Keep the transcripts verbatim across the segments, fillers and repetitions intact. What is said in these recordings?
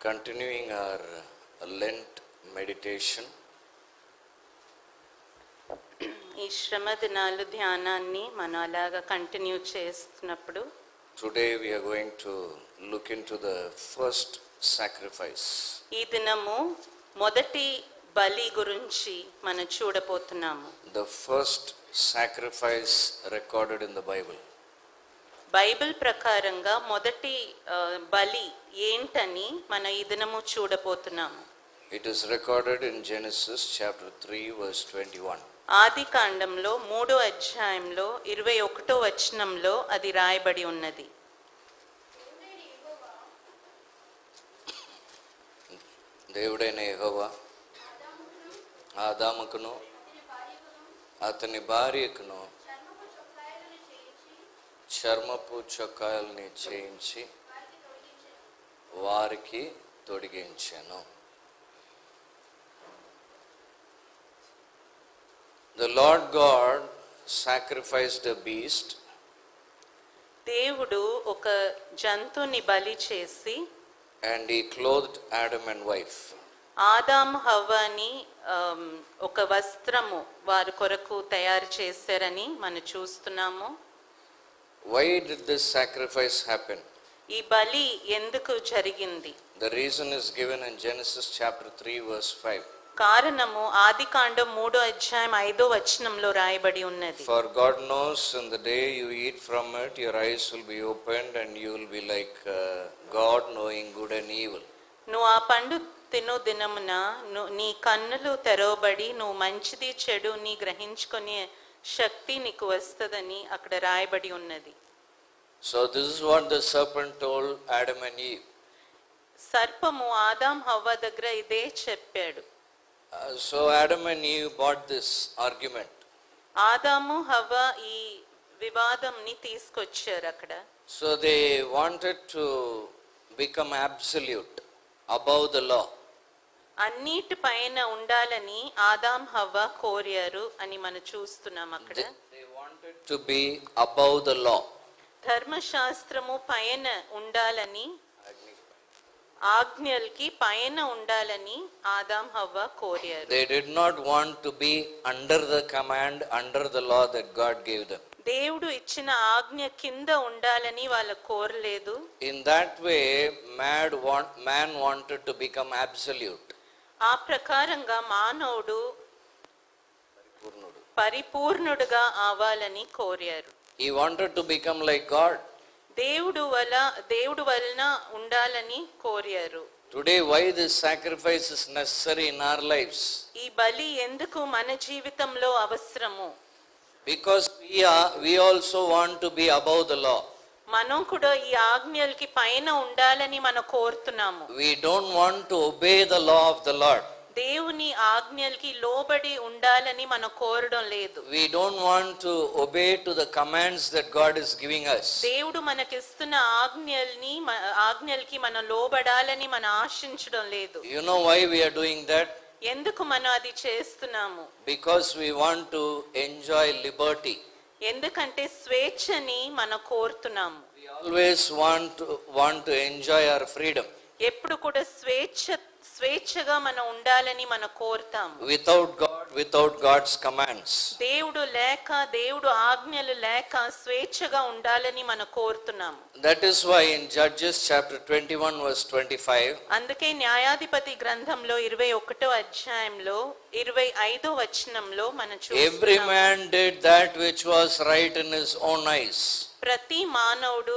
continuing our Lent meditation. ఈ శ్రమ దినాలు ధ్యానాన్ని మనం అలాగా కంటిన్యూ చేస్తున్నప్పుడు Today we are going to look into the first sacrifice. ఈ దినము మొదటి బలి గురించి మనం చూడబోతున్నాము. The first sacrifice recorded in the Bible. Bible ప్రకారంగా మొదటి బలి ఏంటని మనం ఈ దినము చూడబోతున్నాము. It is recorded in Genesis chapter three verse twenty-one. ఆది కాండంలో మూడో అధ్యాయంలో ఇరవై ఒకటో వచనంలో అది రాయబడి ఉన్నది. దేవుడైన యెహోవా ఆదాముకును అతని భార్యకును చర్మపు చొక్కాయల్ని చేయించి వారికి తొడిగించెను. The Lord God sacrificed a beast. దేవుడు ఒక జంతువుని బలి చేసి And he clothed Adam and wife. ఆదాము హవ్వని ఒక వస్త్రము వారి కొరకు తయారు చేశారని మనం చూస్తున్నాము. Why did this sacrifice happen? ఈ బలి ఎందుకు జరిగింది? The reason is given in Genesis chapter three verse five. కారణము ఆదికాండం మూడో అధ్యాయం ఐదో వచనంలో రాయబడి ఉన్నది. For God knows in the day you eat from it your eyes will be opened and you will be like uh, God knowing good and evil. నువ్వు ఆ పండు తిను దినమున నీ కన్నులు తెరవబడి నువ్వు మంచిది చెడు నీ గ్రహించుకునే శక్తి నీకు వస్తదని అక్కడ రాయబడి ఉన్నది. So this is what the serpent told Adam and Eve. సర్పము ఆదాం హవ్వ దగ్గర ఇదే చెప్పాడు. Uh, so Adam and Eve bought this argument. ఆదాము హవ్వ ఈ వివాదంని తీసుకొచ్చారు అక్కడ. So they wanted to become absolute above the law. అన్నిటిపైన ఉండాలని ఆదాం హవ్వ కోరారు అని మనం చూస్తున్నాం అక్కడ. They wanted to be above the law. ధర్మశాస్త్రము పైన ఉండాలని ఆజ్ఞలకి పైన ఉండాలని ఆదాం హవ్వ కోరారు. They did not want to be under the command, under the law that God gave them. దేవుడు ఇచ్చిన ఆజ్ఞ కింద ఉండాలని వాళ్ళు కోరలేదు. In that way man want man wanted to become absolute. ఆ ప్రకారంగా మానవుడు పరిపూర్ణుడుగా అవ్వాలని కోరారు. He wanted to become like God. దేవుడు వల్ల దేవుడు వలన ఉండాలని కోరారు. Today why this sacrifice is necessary in our lives? ఈ బలి ఎందుకు మన జీవితంలో అవసరము? Because we are we also want to be above the law. మనం కూడా ఈ ఆజ్ఞలకి పైన ఉండాలని మనం కోరుతున్నాము. We don't want to obey the law of the Lord. దేవుని ఆజ్ఞలకి లోబడి ఉండాలని మనం కోరడం లేదు. We don't want to obey to the commands that God is giving us. దేవుడు మనకిస్తున్న ఆజ్ఞల్ని ఆజ్ఞలకి మనం లోబడాలని మనం ఆశించడం లేదు. You know why we are doing that? ఎందుకు మనం అది చేస్తున్నాము? Because we want to enjoy liberty. ఎందుకంటే స్వేచ్ఛని మనం కోరుతున్నాము. We always want to want to enjoy our freedom. ఎప్పుడు కూడా స్వేచ్ఛ స్వేచ్ఛగా మనం ఉండాలని మనం కోరుతాము. Without God, without God's commands. దేవుడు లేక దేవుడు ఆజ్ఞలు లేక స్వేచ్ఛగా ఉండాలని మనం కోరుతున్నాము. That is why in Judges chapter twenty-one verse twenty-five. అందుకే న్యాయాధిపతి గ్రంథంలో ఇరవై ఒకటో అధ్యాయంలో ఇరవై ఐదో వచనంలో మనం చూస్తున్నాము. Every man did that which was right in his own eyes. ప్రతి మానవుడు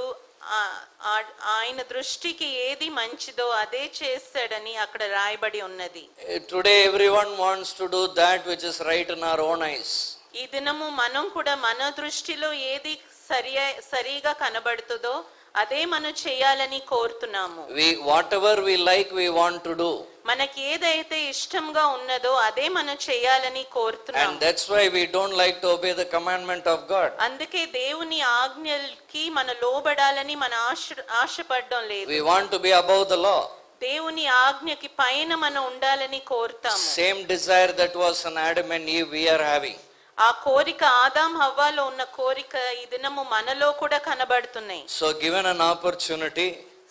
ఆయన దృష్టికి ఏది మంచిదో అదే చేస్తాడని అక్కడ రాయబడి ఉన్నది. Today everyone wants to do that which is right in our own eyes. ఈ దినము మనం కూడా మన దృష్టిలో ఏది సరి సరిగా కనబడుతుందో అదే మనం చేయాలని కోరుతున్నాము. We whatever we like we want to do. మనకి ఏదైతే ఇష్టంగా ఉన్నదో అదే మనం చేయాలని కోరుతున్నాము. And that's why we don't like to obey the commandment of God. అందుకే దేవుని ఆజ్ఞలకి మనం లోబడాలని మన ఆశ ఆశపడడం లేదు. We want to be above the law. దేవుని ఆజ్ఞకి పైన మనం ఉండాలని కోరుతాము. Same desire that was in Adam and Eve we are having. ఆ కోరిక ఆదాం హవ్వలో ఉన్న కోరిక ఈ దినము మనలో కూడా కనబడుతున్నాయి. So given an opportunity,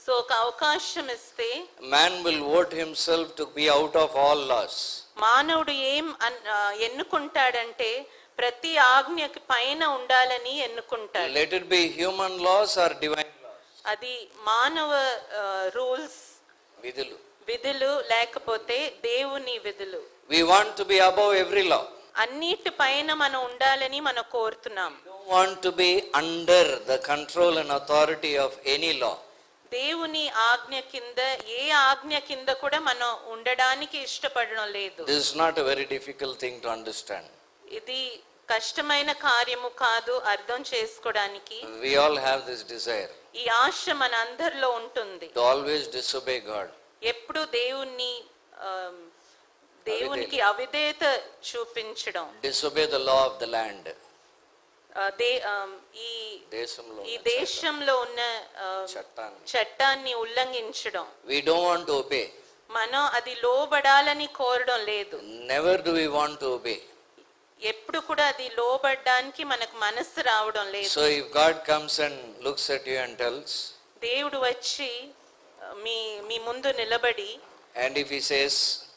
so ఒక అవకాశం ఇస్తే man will vote himself to be out of all laws. మానవుడు ఏం అన్- ఆ, ఎన్నుకుంటాడంటే ప్రతి ఆజ్ఞకి పైన ఉండాలని ఎన్నుకుంటాడు. Let it be human laws or divine laws. అది మానవ రూల్స్ విధులు. విధులు లేకపోతే దేవుని విధులు. We want to be above every law. అన్నిటి పైన మనం ఉండాలని మనం కోరుతున్నాం. We don't want to be under the control and authority of any law. దేవుని ఆజ్ఞ కింద ఏ ఆజ్ఞ కింద కూడా మనం ఉండడానికి ఇష్టపడడం లేదు. This is not a very difficult thing to understand. ఇది కష్టమైన కార్యము కాదు అర్థం చేసుకోవడానికి. We all have this desire ఈ ఆశ మన అందరిలో ఉంటుంది. to always disobey God. ఎప్పుడు దేవుణ్ణి ఆమ్, దేవునికి అవిధేయత చూపించడం. Disobey the law of the land. ఆ, దే ఆమ్, ఈ దేశంలో ఈ దేశంలో ఉన్న ఆ, చట్టాన్ని చట్టాన్ని ఉల్లంఘించడం. we don't want to obey. మనం అది లోబడాలని కోరడం లేదు. Never do we want to obey. ఎప్పుడు కూడా అది లోబడ్డానికి మనకు మనస్సు రావడం లేదు. So if God comes and looks at you and tells, దేవుడు వచ్చి మీ మీ ముందు నిలబడి and if he says,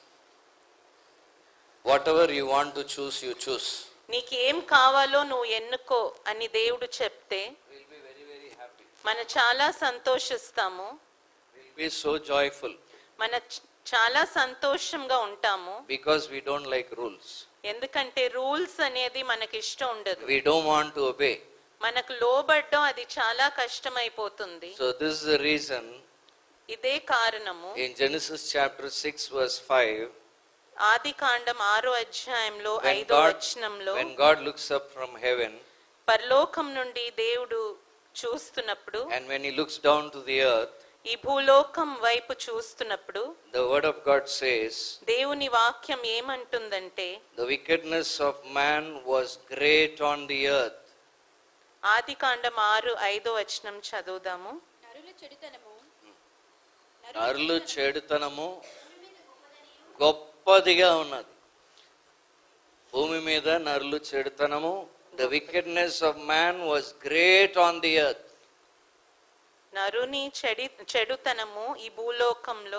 whatever you want to choose, you choose, నీకేం కావాలో నువ్వు ఎన్నుకో అని దేవుడు చెప్తే we'll be very very happy. మనం చాలా సంతోషిస్తాము. We'll be so joyful మన చ- చాలా సంతోషంగా ఉంటాము. because we don't like rules. ఎందుకంటే రూల్స్ అనేది మనకి ఇష్టం ఉండదు. We don't want to obey. మనకు లోబడ్డం అది చాలా కష్టమైపోతుంది. So this is the reason ఇదే కారణము in Genesis chapter six verse five, ఆది కాండం ఆరో అధ్యాయంలో when ఐదో God, వచనంలో when God looks up from heaven పరలోకం నుండి దేవుడు చూస్తున్నప్పుడు and when he looks down to the earth, ఈ భూలోకం వైపు చూస్తున్నప్పుడు the word of God says, దేవుని వాక్యం ఏమంటుందంటే the wickedness of man was great on the earth. ఆది కాండం ఆరు ఐదో వచనం చదువుదాము. నరుల చెడుతనము నరులు చెడుతనము గొప్పదిగా ఉన్నది. భూమి మీద నరులు చెడుతనము, the wickedness of man was great on the earth. నరుని చెడి చెడుతనము ఈ భూలోకంలో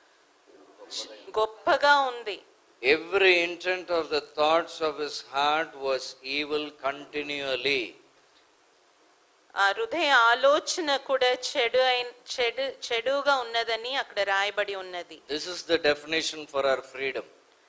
గొప్పగా ఉంది. Every intent of the thoughts of his heart was evil continually. ఆ హృదయ ఆలోచన కూడా చెడు అయిన చెడు చెడుగా ఉన్నదని అక్కడ రాయబడి ఉన్నది. This is the definition for our freedom.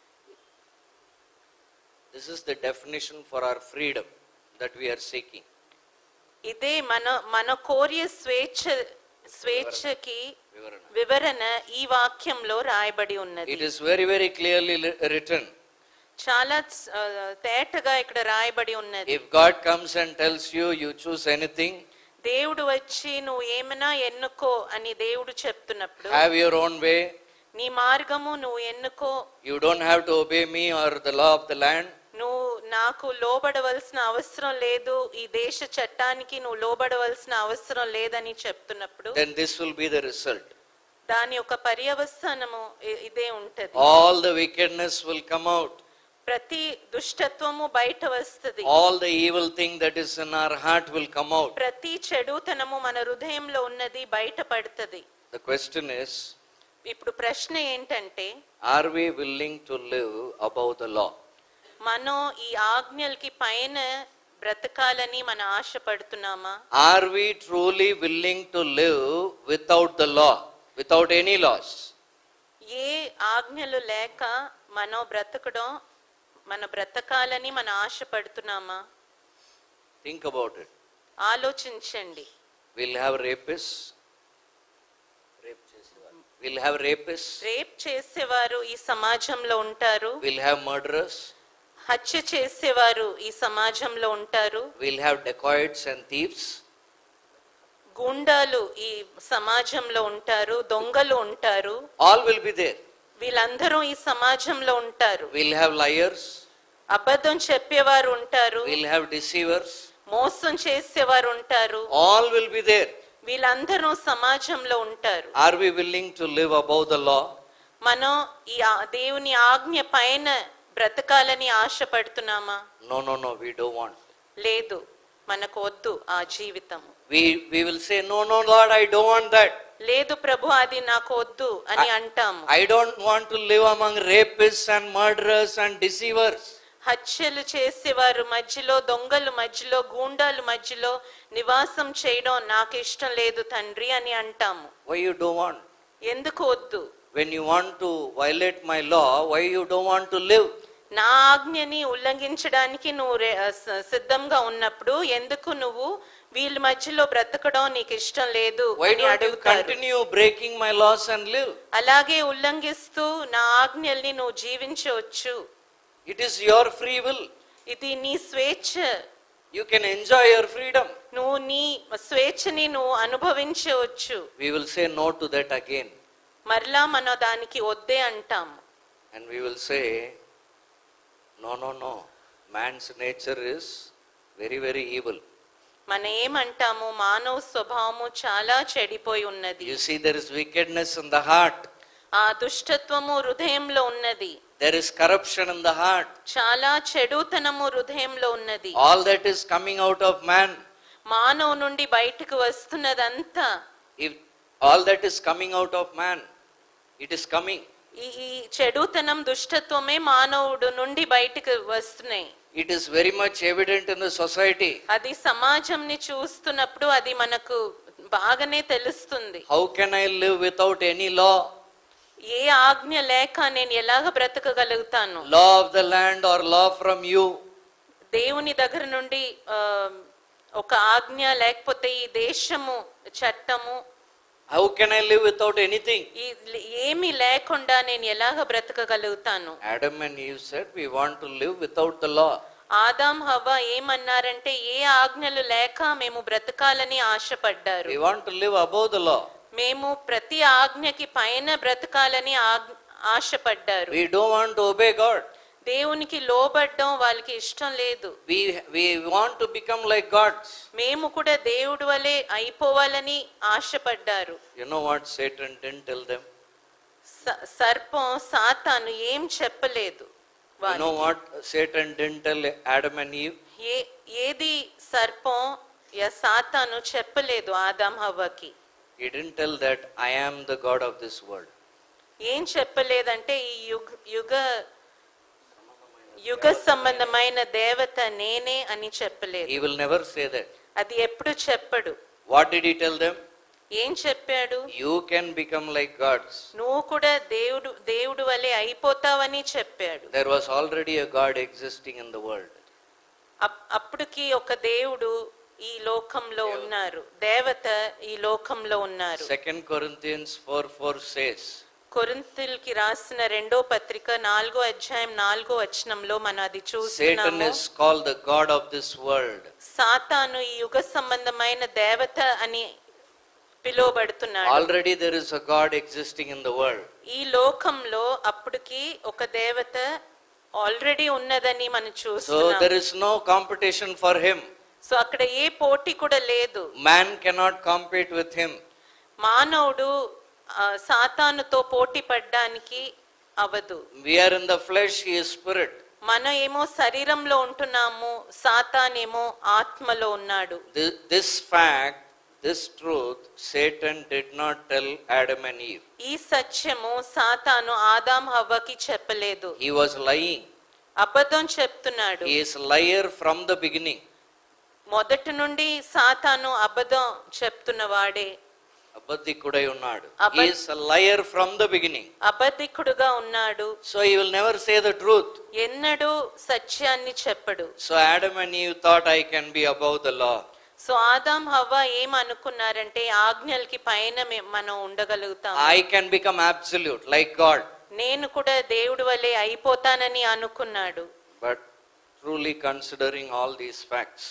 This is the definition for our freedom that we are seeking. ఇదే మన మన కోరియ స్వేచ్ఛ స్వేచ్ఛకి వివరణ. వివరణ ఈ వాక్యంలో రాయబడి ఉన్నది. It is very very clearly li- written. చాలా ఆ, తేటగా ఇక్కడ రాయబడి ఉన్నది. If God comes and tells you, you choose anything, దేవుడు వచ్చి నువ్వు ఏమైనా ఎన్నుకో అని దేవుడు చెప్తున్నప్పుడు have your own way, నీ మార్గము నువ్వు ఎన్నుకో, you don't have to obey me or the law of the land, నువ్వు నాకు లోబడవలసిన అవసరం లేదు, ఈ దేశ చట్టానికి నువ్వు లోబడవలసిన అవసరం లేదని చెప్తున్నప్పుడు then this will be the result. దాని యొక్క పర్యవసానము ఇ- ఇదే ఉంటది. All the wickedness will come out. ప్రతి దుష్టత్వము బయట వస్తది. All the evil thing that is in our heart will come out. ప్రతి చెడుతనము మన హృదయంలో ఉన్నది బయట పడుతుంది. The question is, ఇప్పుడు ప్రశ్న ఏంటంటే are we willing to live above the law? మనం ఈ ఆజ్ఞలకి పైన బ్రతకాలని మన ఆశ పడుతున్నామా? Are we truly willing to live without the law, without any laws? ఏ ఆజ్ఞలు లేక మనం బ్రతకడం మన బ్రతకాలని మన ఆశ పడుతున్నామా? Think about it. ఆలోచించండి. We'll have rapists. Rape చేసేవారు. We'll have rapists. రేప్ చేసేవారు ఈ సమాజంలో ఉంటారు. We'll have murderers. హత్య చేసేవారు ఈ సమాజంలో ఉంటారు. We'll have dacoits and thieves. గుండాలు ఈ సమాజంలో ఉంటారు. దొంగలు ఉంటారు. All will be there. వీళ్ళందరూ ఈ సమాజంలో ఉంటారు. We'll have liars. అబద్ధం చెప్పేవారు ఉంటారు. We'll have deceivers. మోసం చేసేవారు ఉంటారు. All will be there. వీళ్ళందరూ సమాజంలో ఉంటారు. Are we willing to live above the law? మనం ఈ ఆ- దేవుని ఆజ్ఞ పైన బ్రతకాలని ఆశపడుతున్నామా? No, no, no, we don't want. లేదు, మనకు వద్దు ఆ జీవితం. We, we will say, no, no, Lord, I don't want that. లేదు ప్రభు అది నాకు వద్దు అని అంటాము. I don't want to live among rapists and murderers and deceivers. హత్యలు చేసేవారు మధ్యలో, దొంగలు మధ్యలో, గూండాలు మధ్యలో నివాసం చేయడం నాకు ఇష్టం లేదు తండ్రి అని అంటాము. Why you don't want? ఎందుకు వద్దు? When you want to violate my law, why you don't want to live? నా ఆజ్ఞని ఉల్లంఘించడానికి నువ్వు సిద్ధంగా ఉన్నప్పుడు ఎందుకు నువ్వు వీళ్ళ మధ్యలో బ్రతకడం నీకు ఇష్టం లేదు అని అడుగుతారు. Continue breaking my laws and live. అలాగే ఉల్లంఘిస్తూ నా ఆజ్ఞల్ని నువ్వు జీవించవచ్చు. It is your free will. ఇది నీ స్వేచ్ఛ. You can enjoy your freedom. నువ్వు నీ స్వేచ్ఛని నువ్వు అనుభవించవచ్చు. We will say no to that again. మరలా మనం దానికి వద్దే అంటాం. And we will say, no, no, no. Man's nature is very, very evil. మనం ఏమంటాము? మానవ స్వభావము చాలా చెడిపోయి ఉన్నది. You see, there is wickedness in the heart. ఆ దుష్టత్వము హృదయంలో ఉన్నది. There is corruption in the heart. చాలా చెడుతనము హృదయంలో ఉన్నది. All that is coming out of man. మానవ నుండి బయటకు వస్తున్నదంతా. If all that is coming out of man, it is coming. ఈ చెడుతనం దుష్టత్వమే మానవుడు నుండి బయటకు వస్తున్నాయి. It is very much evident in the society. అది సమాజంని చూస్తున్నప్పుడు అది మనకు బాగానే తెలుస్తుంది. How can I live without any law? ఏ ఆజ్ఞ లేక నేను ఎలాగ బ్రతకగలుగుతాను? Law of the land or law from you? దేవుని దగ్గర నుండి ఒక ఆజ్ఞ లేకపోతే ఈ దేశము చట్టము. How can I live without anything? ఏమీ లేకుండా నేను ఎలాగ బ్రతకగలుగుతాను? Adam and Eve said, we want to live without the law. Adam హవ్వ ఏమన్నారంటే ఏ ఆజ్ఞలు లేక మేము బ్రతకాలని ఆశపడ్డారు. We want to live above the law. మేము ప్రతి ఆజ్ఞకి పైన బ్రతకాలని ఆశపడ్డారు. We don't want to obey God. దేవునికి లోబడ్డం వాళ్ళకి ఇష్టం లేదు. We we want to become like gods. మేము కూడా దేవుడి వలె అయిపోవాలని ఆశపడ్డారు. You know what Satan didn't tell them? సర్పం సాతాను ఏం చెప్పలేదు. You know what Satan didn't tell Adam and Eve? ఏ ఏది సర్పం యా సాతాను చెప్పలేదు Adam హవ్వకి. He didn't tell that I am the God of this world. ఏం చెప్పలేదంటే ఈ యుగ యుగ యుగ సంబంధమైన దేవత నేనే అని చెప్పలేదు. He will never say that. అది ఎప్పుడు చెప్పడు. What did he tell them? ఏం చెప్పాడు? You can become like gods. నువ్వు కూడా దేవుడు దేవుడు వలె అయిపోతావని చెప్పాడు. There was already a God existing in the world. అప్పటికి ఒక దేవుడు ఈ లోకంలో ఉన్నారు. దేవత ఈ లోకంలో ఉన్నారు. Second Corinthians four four says, కొరింథీయులకి రాసిన రెండో పత్రిక నాలుగో అధ్యాయం నాలుగో వచనంలో మనం అది చూస్తున్నాము. Satan is called the god of this world. సాతాను ఈ యుగ సంబంధమైన దేవత అని పిలువబడుతున్నాడు. Already there is a God existing in the world. ఈ లోకంలో అప్పటికి ఒక దేవత ఆల్రెడీ ఉన్నదని మనం చూస్తున్నాం. So there is no competition for him. So అక్కడ ఏ పోటీ కూడా లేదు. Man cannot compete with him. మానవుడు సాతానుతో పోటీ పడడానికి అవదు. We are in the flesh, he is spirit. మనం ఏమో శరీరంలో ఉంటున్నాము, సాతానేమో ఆత్మలో ఉన్నాడు. This, this fact, this truth, Satan did not tell Adam and Eve. ఈ సత్యము సాతాను ఆదాం హవ్వకి చెప్పలేదు. He was lying. అబద్ధం చెప్తున్నాడు. He is liar from the beginning. మొదటి నుండి సాతాను అబద్ధం చెప్తున్నవాడే. అబద్ధికుడై ఉన్నాడు. He is a liar from the beginning. అబద్ధికుడుగా ఉన్నాడు. So he will never say the truth. ఎన్నడూ సత్యాన్ని చెప్పడు. So Adam and Eve thought I can be above the law. So ఆదాం హవ్వ ఏం అనుకున్నారంటే ఆజ్ఞలకి పైన మనం ఉండగలుగుతాం. I can become absolute like God. నేను కూడా దేవుడి వలె అయిపోతానని అనుకున్నాడు. But truly considering all these facts,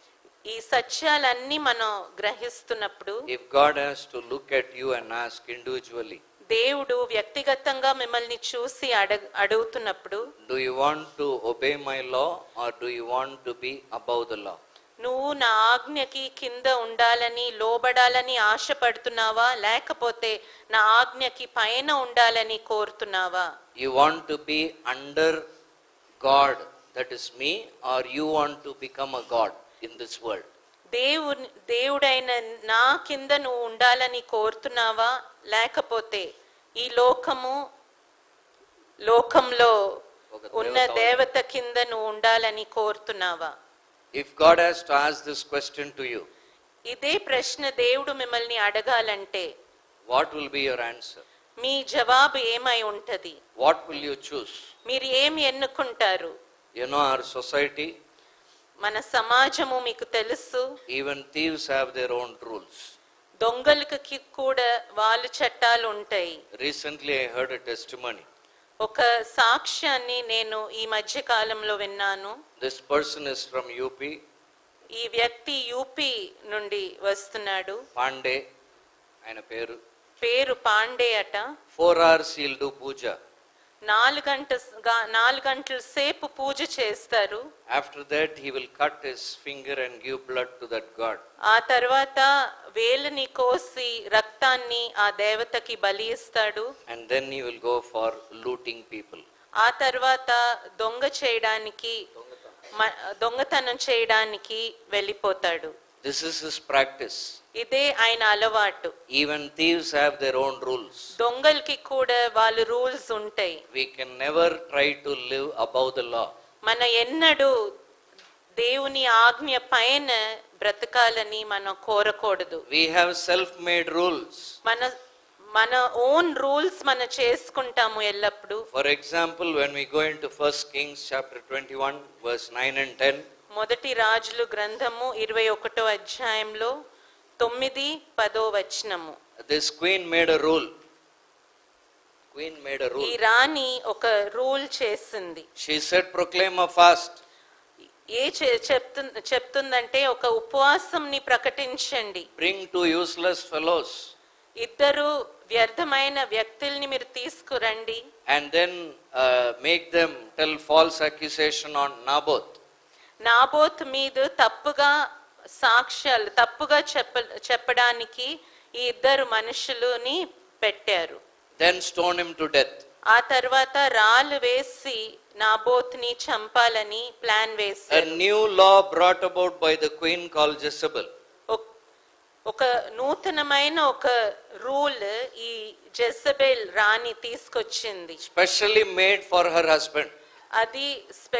ఈ సత్యాలన్నీ మనం గ్రహిస్తున్నప్పుడు, if God has to look at you and ask individually, దేవుడు వ్యక్తిగతంగా మిమ్మల్ని చూసి అడుగుతున్నప్పుడు, do you want to obey my law or do you want to be above the law? నువ్వు నా ఆజ్ఞకి కింద ఉండాలని లోబడాలని ఆశపడుతున్నావా, లేకపోతే నా ఆజ్ఞకి పైన ఉండాలని కోరుతున్నావా? You want to be under God, that is me, or you want to become a God in this world? దేవుని దేవుడైన నా కింద నువ్వు ఉండాలని కోరుతున్నావా, లేకపోతే ఈ లోకము లోకంలో ఉన్న దేవత కింద నువ్వు ఉండాలని కోరుతున్నావా? If God has to ask this question to you, ఇదే ప్రశ్న దేవుడు మిమ్మల్ని అడగాలంటే what will be your answer? మీ జవాబు ఏమై ఉంటది? What will you choose? మీరు ఏమి ఎన్నుకుంటారు? You know our society, మన సమాజము మీకు తెలుసు, even thieves have their own rules. దొంగలకి కూడా వాళ్ళ చట్టాలు ఉంటాయి. Recently I heard a testimony. ఒక సాక్ష్యాన్ని నేను ఈ మధ్య కాలంలో విన్నాను. This person is from U P. ఈ వ్యక్తి యూపీ నుండి వస్తున్నాడు. Pandey, ఆయన పేరు. పేరు పాండే అట. Four hours he'll do puja. నాలుగు గంట నాలుగు గంటల సేపు పూజ చేస్తారు. After that he will cut his finger and give blood to that god. ఆ తర్వాత వేలుని కోసి రక్తాన్ని ఆ దేవతకి బలి ఇస్తాడు. And then he will go for looting people. ఆ తర్వాత దొంగ చేయడానికి దొంగతనం చేయడానికి వెళ్ళిపోతాడు. This is his practice. ఇదే ఆయన అలవాటు. Even thieves have their own rules. దొంగలకి కూడా వాళ్ళ రూల్స్ ఉంటాయి. We can never try to live above the law. మన ఎన్నడూ దేవుని ఆజ్ఞ పైన బ్రతకాలని మనం కోరకూడదు. We have self-made rules. మన మన ఓన్ రూల్స్ మనం చేసుకుంటాము ఎల్లప్పుడు. For example, when we go into First Kings chapter twenty-one verse nine and ten, మొదటి రాజులు గ్రంథము ఇరవై ఒకటో అధ్యాయంలో తొమ్మిది పదో వచనము. this queen made a rule. Queen made a rule. ఈ రాణి ఒక రూల్ చేసింది. She said, proclaim a fast. ఏ చెప్తు చెప్తుందంటే ఒక ఉపవాసంని ప్రకటించండి. Bring two useless fellows. ఇద్దరు వ్యర్థమైన వ్యక్తుల్ని మీరు తీసుకురండి. And then uh, make them tell false accusation on Naboth. Naboth మీద తప్పుగా సాక్ష్యాలు తప్పుగా చెప్ప చెప్పడానికి ఈ ఇద్దరు మనుషులని పెట్టారు. Then stone him to death. ఆ తర్వాత రాళ్ళు వేసి నాబోత్ని చంపాలని ప్లాన్ వేశారు. A new law brought about by the queen called Jezebel. ఒక నూతనమైన ఒక రూల్ ఈ జెజబెల్ రాణి తీసుకొచ్చింది. Specially made for her husband. అది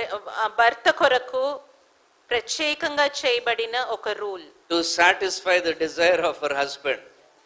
భర్త కొరకు ప్రత్యేకంగా చేయబడిన ఒక rule. To satisfy the desire of her husband.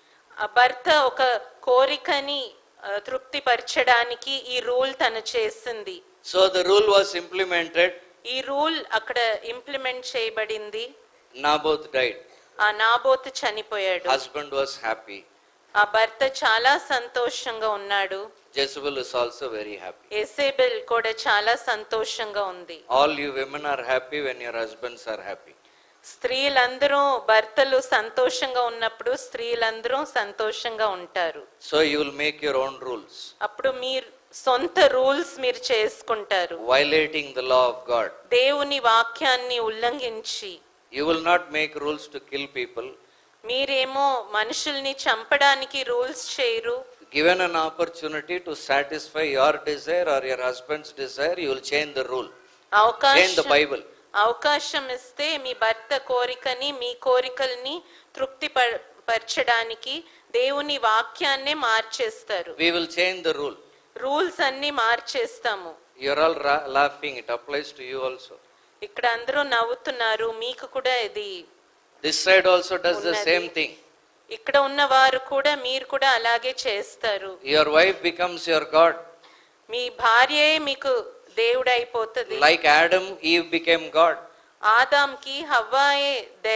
ఆ భర్త ఒక కోరికని తృప్తిపరచడానికి ఈ రూల్ తను చేసింది. So the rule was implemented. ఈ రూల్ అక్కడ ఇంప్లిమెంట్ చేయబడింది. Naboth died. ఆ నాబోతు చనిపోయాడు. Husband was happy. ఆ భర్త చాలా సంతోషంగా ఉన్నాడు. Jezebel is also very happy. యెజెబెల్ కూడా చాలా సంతోషంగా ఉంది. All you women are happy when your husbands are happy. స్త్రీలందరూ భర్తలు సంతోషంగా ఉన్నప్పుడు స్త్రీలందరూ సంతోషంగా ఉంటారు. So you will make your own rules. అప్పుడు మీరు సొంత రూల్స్ మీరు చేసుకుంటారు. Violating the law of God. దేవుని వాక్యాన్ని ఉల్లంఘించి. You will not make rules to kill people. మీరేమో మనుషుల్ని చంపడానికి రూల్స్ చేయరు. Given an opportunity to satisfy your desire or your husband's desire, you will change the rule. Change the Bible. అవకాశం ఇస్తే మీ భర్త కోరికని మీ కోరికల్ని తృప్తి పరచడానికి దేవుని వాక్యాన్నే మార్చేస్తారు. We will change the rule. Rules అన్ని మార్చేస్తాము. You are all laughing. It applies to you also. ఇక్కడ అందరూ నవ్వుతున్నారు, మీకు కూడా ఇది. This side also does the same thing. ఇక్కడ ఉన్న వారు కూడా మీరు కూడా అలాగే చేస్తారు. Your wife becomes your God. మీ భార్యే మీకు దేవుడైపోతది. Like Adam, Eve became God. ఆదాంకి హవ్వాయే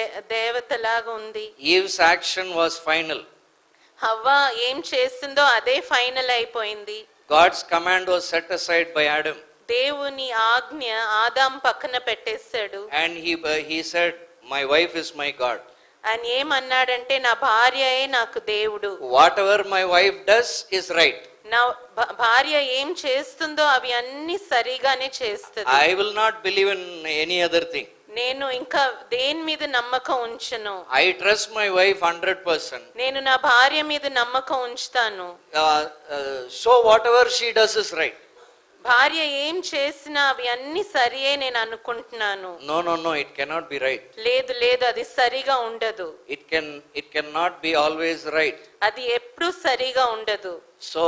దేవతలాగా ఉంది. Eve's action was final. హవ్వా ఏం చేసిందో అదే ఫైనల్ అయిపోయింది. God's command was set aside by Adam. దేవుని ఆజ్ఞ ఆదాం పక్కన పెట్టేశాడు. And he he said, my wife is my God. ఆయన ఏమన్నాడంటే నా భార్యయే నాకు దేవుడు. Whatever my wife does is right. నా భార్య ఏం చేస్తుందో అవి అన్ని సరిగానే చేస్తుంది. I will not believe in any other thing. నేను ఇంకా దేని మీద నమ్మకం ఉంచను. I trust my wife one hundred percent. నేను నా భార్య మీద నమ్మకం ఉంచుతాను. Uh, uh, so whatever she does is right. భార్య ఏం చేసినా అవి అన్ని సరియే నేను అనుకుంటున్నాను. No, no, no, it cannot be right. లేదు లేదు అది సరిగా ఉండదు. It can, it cannot be always right. అది ఎప్పుడు సరిగా ఉండదు. So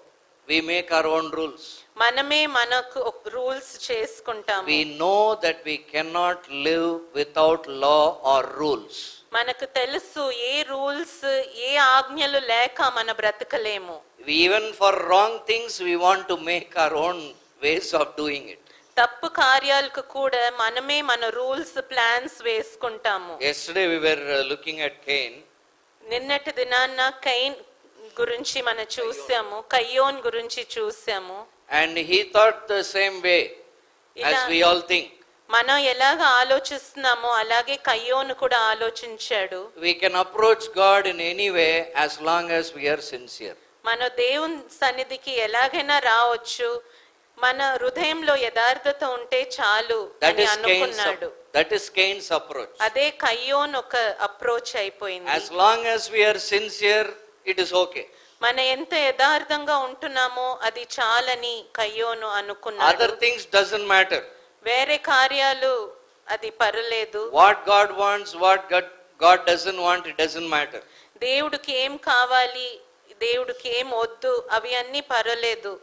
we make our own rules. మనమే మనకు రూల్స్ చేసుకుంటాము. We know that we cannot live without law or rules. మనకు తెలుసు ఏ రూల్స్ ఏ ఆజ్ఞలు లేక మన బ్రతకలేము. Even for wrong things we want to make our own ways of doing it. తప్పు కార్యాలకు కూడా మనమే మన రూల్స్ ప్లాన్స్ వేసుకుంటాము. Yesterday we were looking at Cain. నిన్నటి దినాన్న కైన్ గురించి మనం చూసాము, కయ్యోన్ గురించి చూసాము. And he thought the same way as we all think. మనం ఎలాగ ఆలోచిస్తున్నామో అలాగే కయ్యోను కూడా ఆలోచించాడు. We can approach God in any way as long as we are sincere. మన దేవుని సన్నిధికి ఎలాగైనా రావచ్చు, మన హృదయంలో యథార్థత ఉంటే చాలు అని అనుకున్నాడు. That is Cain's approach. అదే కయ్యోన్ ఒక అప్రోచ్ అయిపోయింది. As long as we are sincere, it is okay. మన ఎంత యథార్థంగా ఉంటున్నామో అది చాలని కయ్యోను అనుకున్నాడు. Other things doesn't matter. వేరే కార్యాలు అది పర్లేదు. What God wants, what God, God doesn't want, it doesn't matter. దేవుడికి ఏం కావాలి, దేవుడికి ఏం వద్దు, అవి అన్ని పర్లేదు.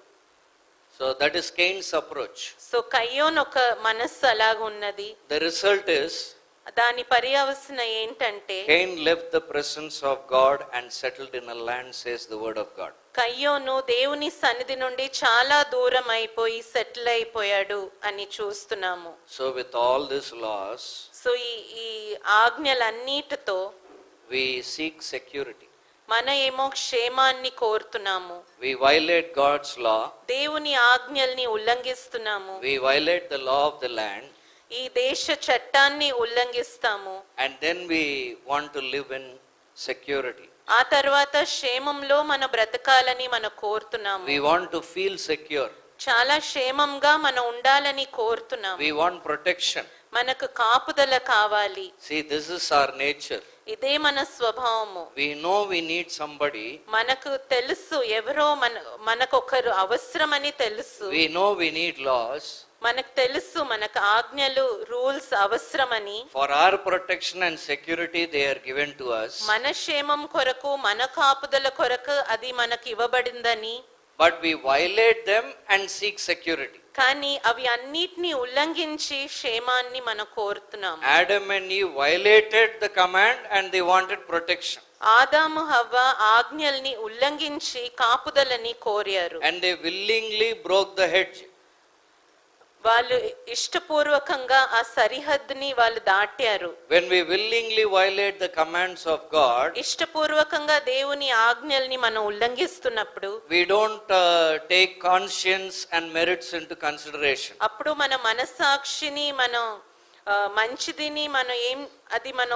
So that is Cain's approach. So కయ్యోన్ ఒక మనస్సు అలాగ ఉన్నది. The result is దాని పర్యవసన ఏంటంటే Cain left the presence of God and settled in a land, says the word of God. కయ్యోను దేవుని సన్నిధి నుండి చాలా దూరం అయిపోయి సెటిల్ అయిపోయాడు అని చూస్తున్నాము. So with all these laws, so ఈ ఈ ఆజ్ఞలన్నిటితో we seek security. మన ఏమో క్షేమాన్ని కోరుతున్నాము. We violate God's law. దేవుని ఆజ్ఞల్ని ఉల్లంఘిస్తున్నాము. We violate the law of the land. ఈ దేశ చట్టాన్ని ఉల్లంఘిస్తాము. And then we want to live in security. ఆ తర్వాత క్షేమంలో మన బ్రతకాలని మనం కోరుతున్నాము. We want to feel secure. చాలా క్షేమంగా మనం ఉండాలని కోరుతున్నాము. We want protection. మనకు కాపుదల కావాలి. See, this is our nature. ఇదే మన స్వభావము. We know we need somebody. మనకు తెలుసు ఎవరో మన మనకొకరు అవసరమని తెలుసు. We know we need laws. మనకు తెలుసు మనకు ఆజ్ఞలు రూల్స్ అవసరమని. For our protection and security they are given to us. మన క్షేమం కొరకు మన కాపుదల కొరకు అది మనకు ఇవ్వబడిందని. But we violate them and seek security. కానీ అవి అన్నిటిని ఉల్లంఘించి క్షేమాన్ని మనం కోరుతున్నాము. Adam and Eve violated the command and they wanted protection. ఆదాము హవ్వ ఆజ్ఞల్ని ఉల్లంఘించి కాపుదలని కోరారు. And they willingly broke the hedge. వాళ్ళు ఇష్టపూర్వకంగా ఆ సరిహద్దుని వాళ్ళు దాటారు. When we willingly violate the commands of God, ఇష్టపూర్వకంగా దేవుని ఆజ్ఞల్ని మనం ఉల్లంఘిస్తున్నప్పుడు we don't uh, take conscience and merits into consideration. అప్పుడు మన మనస్సాక్షిని మనం మంచిదిని మనం ఏం అది మనం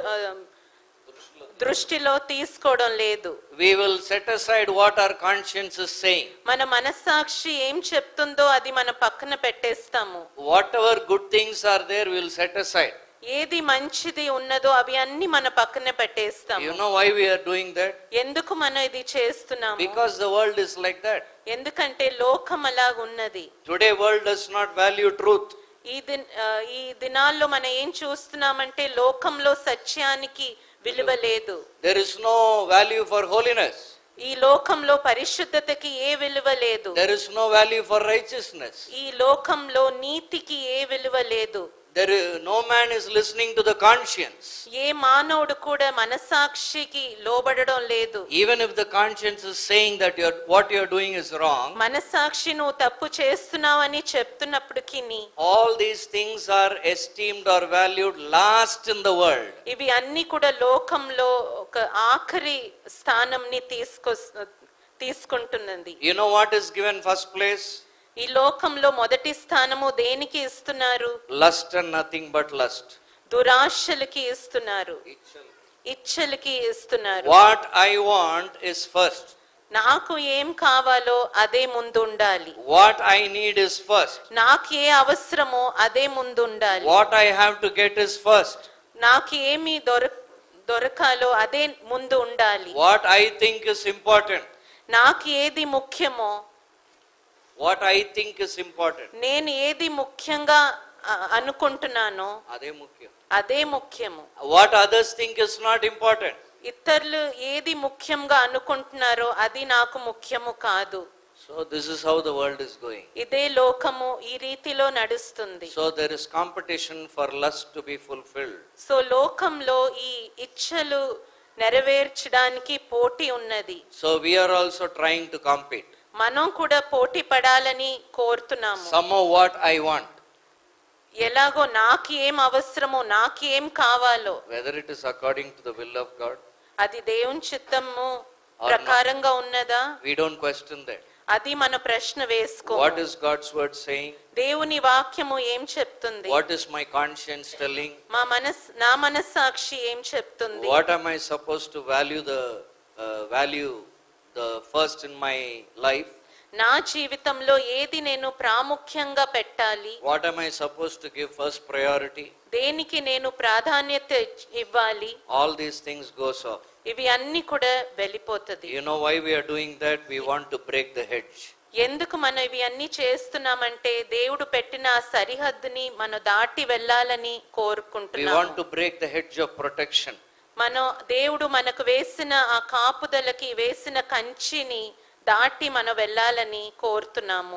దృష్టిలో తీసుకోవడం లేదు. We will set aside what our conscience is saying. మన మనస్సాక్షి ఏం చెప్తుందో అది మన పక్కన పెట్టేస్తాము. Whatever good things are there, we will set aside. ఏది మంచిది ఉన్నదో అవి అన్ని మన పక్కన పెట్టేస్తాము. You know why we are doing that? ఎందుకు మనం ఇది చేస్తున్నాము? Because the world is like that. ఎందుకంటే లోకం అలాగ ఉన్నది. Today world does not value truth. ఈ దిన ఈ దినాల్లో మనం ఏం చూస్తున్నామంటే లోకంలో సత్యానికి విలువ లేదు. There is no value for holiness. ఈ లోకంలో పరిశుద్ధతకి ఏ విలువ లేదు. There is no value for righteousness. ఈ లోకంలో నీతికి ఏ విలువ లేదు. There is, no man is listening to the conscience. ఏ మానవుడు కూడా మనసాక్షికి లోబడడం లేదు. Even if the conscience is saying that you are, what you are doing is wrong. మనసాక్షి నువ్వు తప్పు చేస్తున్నావని చెప్తున్నప్పటికీ all these things are esteemed or valued last in the world. ఇవి అన్ని కూడా లోకంలో ఒక ఆఖరి స్థానంని తీసుకో తీసుకుంటున్నది. You know what is given first place? ఈ లోకంలో మొదటి స్థానము దేనికి ఇస్తున్నారు? Lust and nothing but lust. దురాశలకి ఇస్తున్నారు, ఇచ్చలకి ఇస్తున్నారు. What I want is first. నాకు ఏం కావాలో అదే ముందు ఉండాలి. What I need is first. నాకు ఏ అవసరమో అదే ముందు ఉండాలి. What I have to get is first. నాకు ఏమి దొర దొరకాలో అదే ముందు ఉండాలి. What I think is important. నాకు ఏది ముఖ్యమో What I think is important. నేను ఏది ముఖ్యంగా అ- అనుకుంటున్నానో అదే ముఖ్యం. అదే ముఖ్యము. What others think is not important. ఇతరులు ఏది ముఖ్యంగా అనుకుంటున్నారో అది నాకు ముఖ్యము కాదు. So this is how the world is going. ఇదే లోకము ఈ రీతిలో నడుస్తుంది. So there is competition for lust to be fulfilled. So లోకంలో ఈ ఇచ్ఛలు నెరవేర్చడానికి పోటీ ఉన్నది. So we are also trying to compete. మనం కూడా పోటీ పడాలని కోరుతున్నాము. Somehow what I want. ఎలాగో నాకు ఏం అవసరమో నాకు ఏం కావాలో, Whether it is according to the will of God. అది దేవుని చిత్తము ప్రకారంగా ఉన్నదా, We don't question that. అది మన ప్రశ్న వేసుకో. What is God's word saying? దేవుని వాక్యము ఏం చెప్తుంది? What is my conscience telling? మా మనస్ నా మనస్సాక్షి ఏం చెప్తుంది? What am I supposed to value the uh, value the first in my life? నా జీవితంలో ఏది నేను ప్రాముఖ్యంగా పెట్టాలి? What am I supposed to give first priority? దేనికి నేను ప్రాధాన్యత ఇవ్వాలి? All these things goes off. ఇవి అన్ని కూడా వెళ్ళిపోతది. You know why we are doing that? We want to break the hedge. ఎందుకు మనం ఇవి అన్ని చేస్తున్నామంటే దేవుడు పెట్టిన ఆ సరిహద్దుని మనం దాటి వెళ్ళాలని We కోరుకుంటున్నాము. want to break the hedge of protection. మనం దేవుడు మనకు వేసిన ఆ కాపుదలకి వేసిన కంచిని దాటి మనం వెళ్ళాలని కోరుతున్నాము.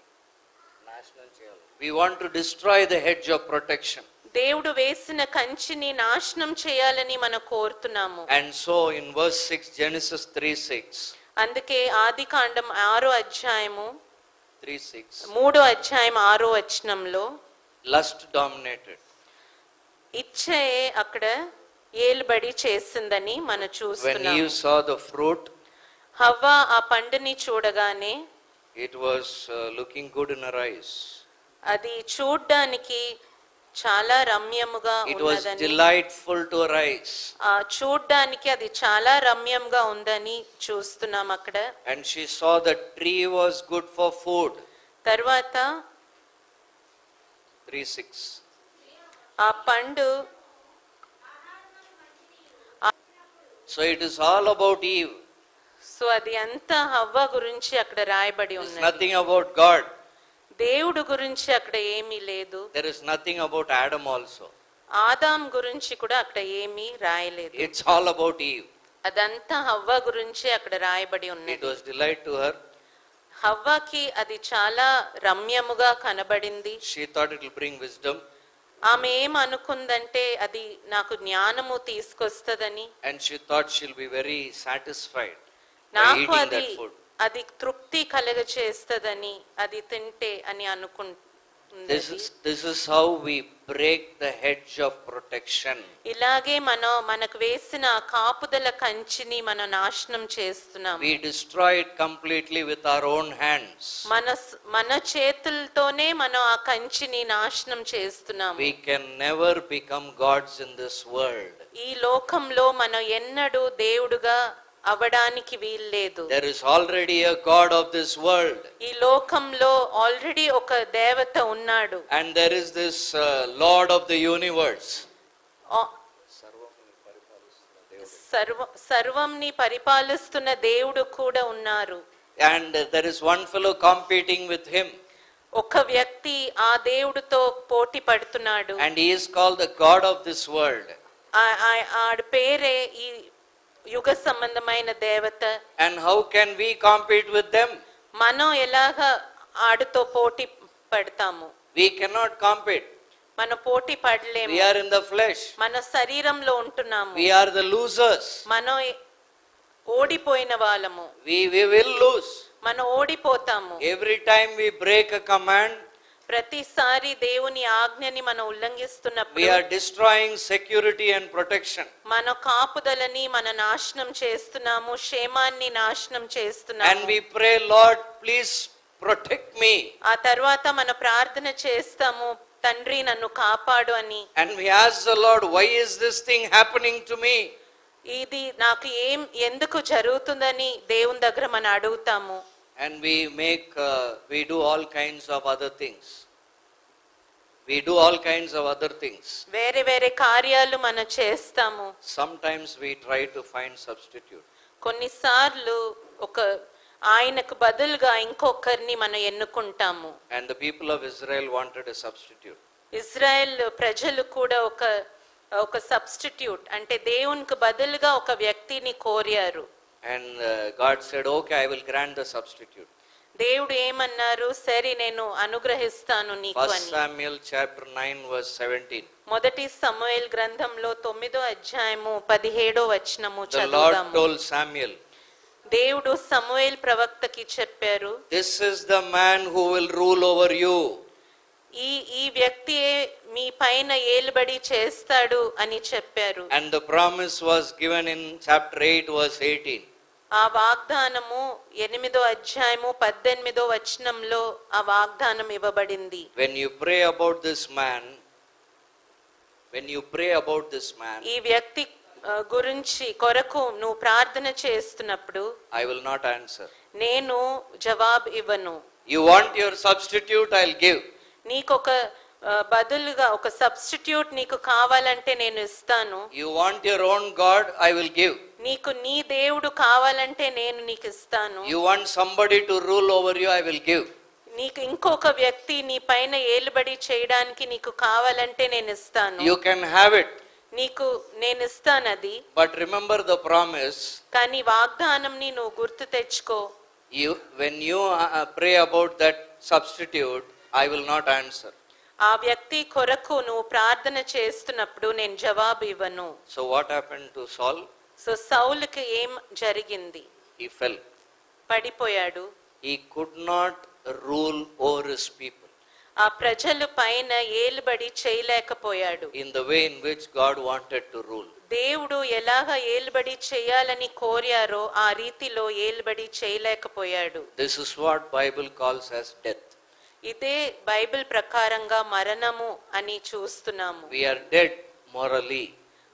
We want to destroy the hedge of protection. దేవుడు వేసిన కంచిని నాశనం చేయాలని మనం కోరుతున్నాము. And so in verse six, Genesis three six. అందుకే ఆదికాండం ఆరో అధ్యాయము three six. మూడో అధ్యాయం ఆరో వచనంలో Lust dominated. ఇచ్చే అక్కడ ఏలుబడి చేసిందని మనం When చూస్తున్నాము. Eve saw the fruit, హవ్వ ఆ పండుని చూడగానే it was uh, looking good in her eyes. అది చూడ్డానికి చాలా రమ్యముగా It was ఉన్నదని, delightful to her eyes. ఆ చూడ్డానికి అది చాలా రమ్యంగా ఉందని చూస్తున్నాం అక్కడ. And she saw the tree was good for food. తర్వాత three six. ఆ పండు, So it is all about Eve. So అది అంతా హవ్వ గురించి అక్కడ రాయబడి It is ఉన్నది. nothing about God. దేవుడు గురించి అక్కడ ఏమీ లేదు. There is nothing about Adam also. Adam గురించి కూడా అక్కడ ఏమీ రాయలేదు. It's all about Eve. అదంతా హవ్వ గురించి అక్కడ రాయబడి It ఉన్నది. was delight to her. హవ్వకి అది చాలా రమ్యముగా కనబడింది. She thought it will bring wisdom. ఆమె ఏం అనుకుందంటే అది నాకు జ్ఞానము తీసుకొస్తదని, And she thought she'll be very satisfied by నాకు eating అది that food. అది తృప్తి కలగ చేస్తదని అది తింటే అని This అనుకుంటుంది. is, this is how we break the hedge of protection. ఇలాగే మనం మనకు వేసిన ఆ కాపుదల కంచిని మనం నాశనం చేస్తున్నాం. We destroy it completely with our own hands. మన స్- మన చేతులతోనే మనం ఆ కంచిని నాశనం చేస్తున్నాము. We can never become gods in this world. ఈ లోకంలో మనం ఎన్నడూ దేవుడుగా అవడానికి వీల్లేదు. There is already a God of this world. ఈ లోకంలో ఆల్రెడీ ఒక దేవత ఉన్నాడు. And there is this uh, Lord of the universe. ఆ- సర్వ సర్వంని పరిపాలిస్తున్న దేవుడు కూడా ఉన్నారు. And there is one fellow competing with him. ఒక వ్యక్తి ఆ దేవుడితో పోటీ పడుతున్నాడు. And he is called the God of this world. ఆ- ఆ- ఆడి పేరే ఈ యుగ సంబంధమైన దేవత. And how can we compete with them? మనం ఎలాగ ఆడితో పోటీ పడతాము? We cannot compete. మనం పోటీ పడలేము. We are in the flesh. మన శరీరంలో ఉంటున్నాము. We are the losers. మనం ఓడిపోయిన వాళ్ళము. We, we will lose. మనం ఓడిపోతాము. Every time we break a command, ప్రతిసారి దేవుని ఆజ్ఞని మనం we ఉల్లంఘిస్తున్నప్పుడు are destroying security and protection. మన కాపుదలని మన నాశనం చేస్తున్నాము, క్షేమాన్ని నాశనం And చేస్తున్నాము. we pray, Lord, please protect me. ఆ తర్వాత మన ప్రార్థన చేస్తాము, తండ్రి నన్ను కాపాడు అని. And we ask the Lord, why is this thing happening to me? ఇది నాకు ఏం ఎందుకు జరుగుతుందని దేవుని దగ్గర మనం అడుగుతాము. And we make, uh, we do all kinds of other things. We do all kinds of other things. వేరే వేరే కార్యాలు మనం చేస్తాము. Sometimes we try to find substitute. కొన్నిసార్లు ఒక ఆయనకు బదులుగా ఇంకొకరిని మనం ఎన్నుకుంటాము. And the people of Israel wanted a substitute. Israel ప్రజలు కూడా ఒక ఒక సబ్స్టిట్యూట్ అంటే దేవునికి బదులుగా ఒక వ్యక్తిని కోరారు. And uh, God said, okay, I will grant the substitute. దేవుడు ఏమన్నారు, సరే నేను అనుగ్రహిస్తాను నీకు అని. First Samuel chapter nine verse seventeen. మొదటి సమూయేలు గ్రంథంలో తొమ్మిదో అధ్యాయము పదిహేడో వచనము The Lord చదువుదాము. told Samuel, దేవుడు సమూయేలు ప్రవక్తకి చెప్పారు, this is the man who will rule over you. ఈ ఈ వ్యక్తియే మీ పైన ఏలుబడి చేస్తాడు అని చెప్పారు. And the promise was given in chapter eight verse eighteen. ఆ వాగ్దానము ఎనిమిదో అధ్యాయము పద్దెనిమిదో వచనంలో ఆ వాగ్దానం ఇవ్వబడింది. When you pray about this man, when you pray about this man, ఈ వ్యక్తి ఆ, గురించి కొరకు నువ్వు ప్రార్థన చేస్తున్నప్పుడు I will not answer. నేను జవాబు ఇవ్వను. You want your substitute, I'll give. నీకొక ఆ, బదులుగా ఒక సబ్స్టిట్యూట్ నీకు కావాలంటే నేను ఇస్తాను. You want your own God, I will give. నీకు నీ దేవుడు కావాలంటే నేను నీకు ఇస్తాను. You want somebody to rule over you, I will give. నీకు ఇంకొక వ్యక్తి నీ పైన ఏలుబడి చేయడానికి నీకు కావాలంటే నేను ఇస్తాను. You can have it. నీకు నేను ఇస్తాను అది. But remember the promise. కానీ వాగ్దానంని నువ్వు గుర్తు తెచ్చుకో. You, when you uh, pray about that substitute, I will not answer. ఆ వ్యక్తి కొరకు నువ్వు ప్రార్థన చేస్తున్నప్పుడు నేను జవాబు ఇవ్వను. So what happened to Saul? So సౌలుకి ఏం జరిగింది? He fell. పడిపోయాడు. He could not rule over his people ఆ ప్రజల పైన ఏలుబడి చేయలేకపోయాడు. in the way in which God wanted to rule. దేవుడు ఎలాగ ఏలుబడి చేయాలని కోరారో ఆ రీతిలో ఏలుబడి చేయలేకపోయాడు. This is what Bible calls as death. ఇదే బైబిల్ ప్రకారంగా మరణము అని చూస్తున్నాము. We are dead morally.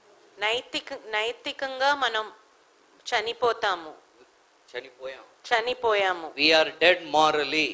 నైతిక నైతికంగా మనం చనిపోతాము. చనిపోయాం. చనిపోయాము. We are dead morally.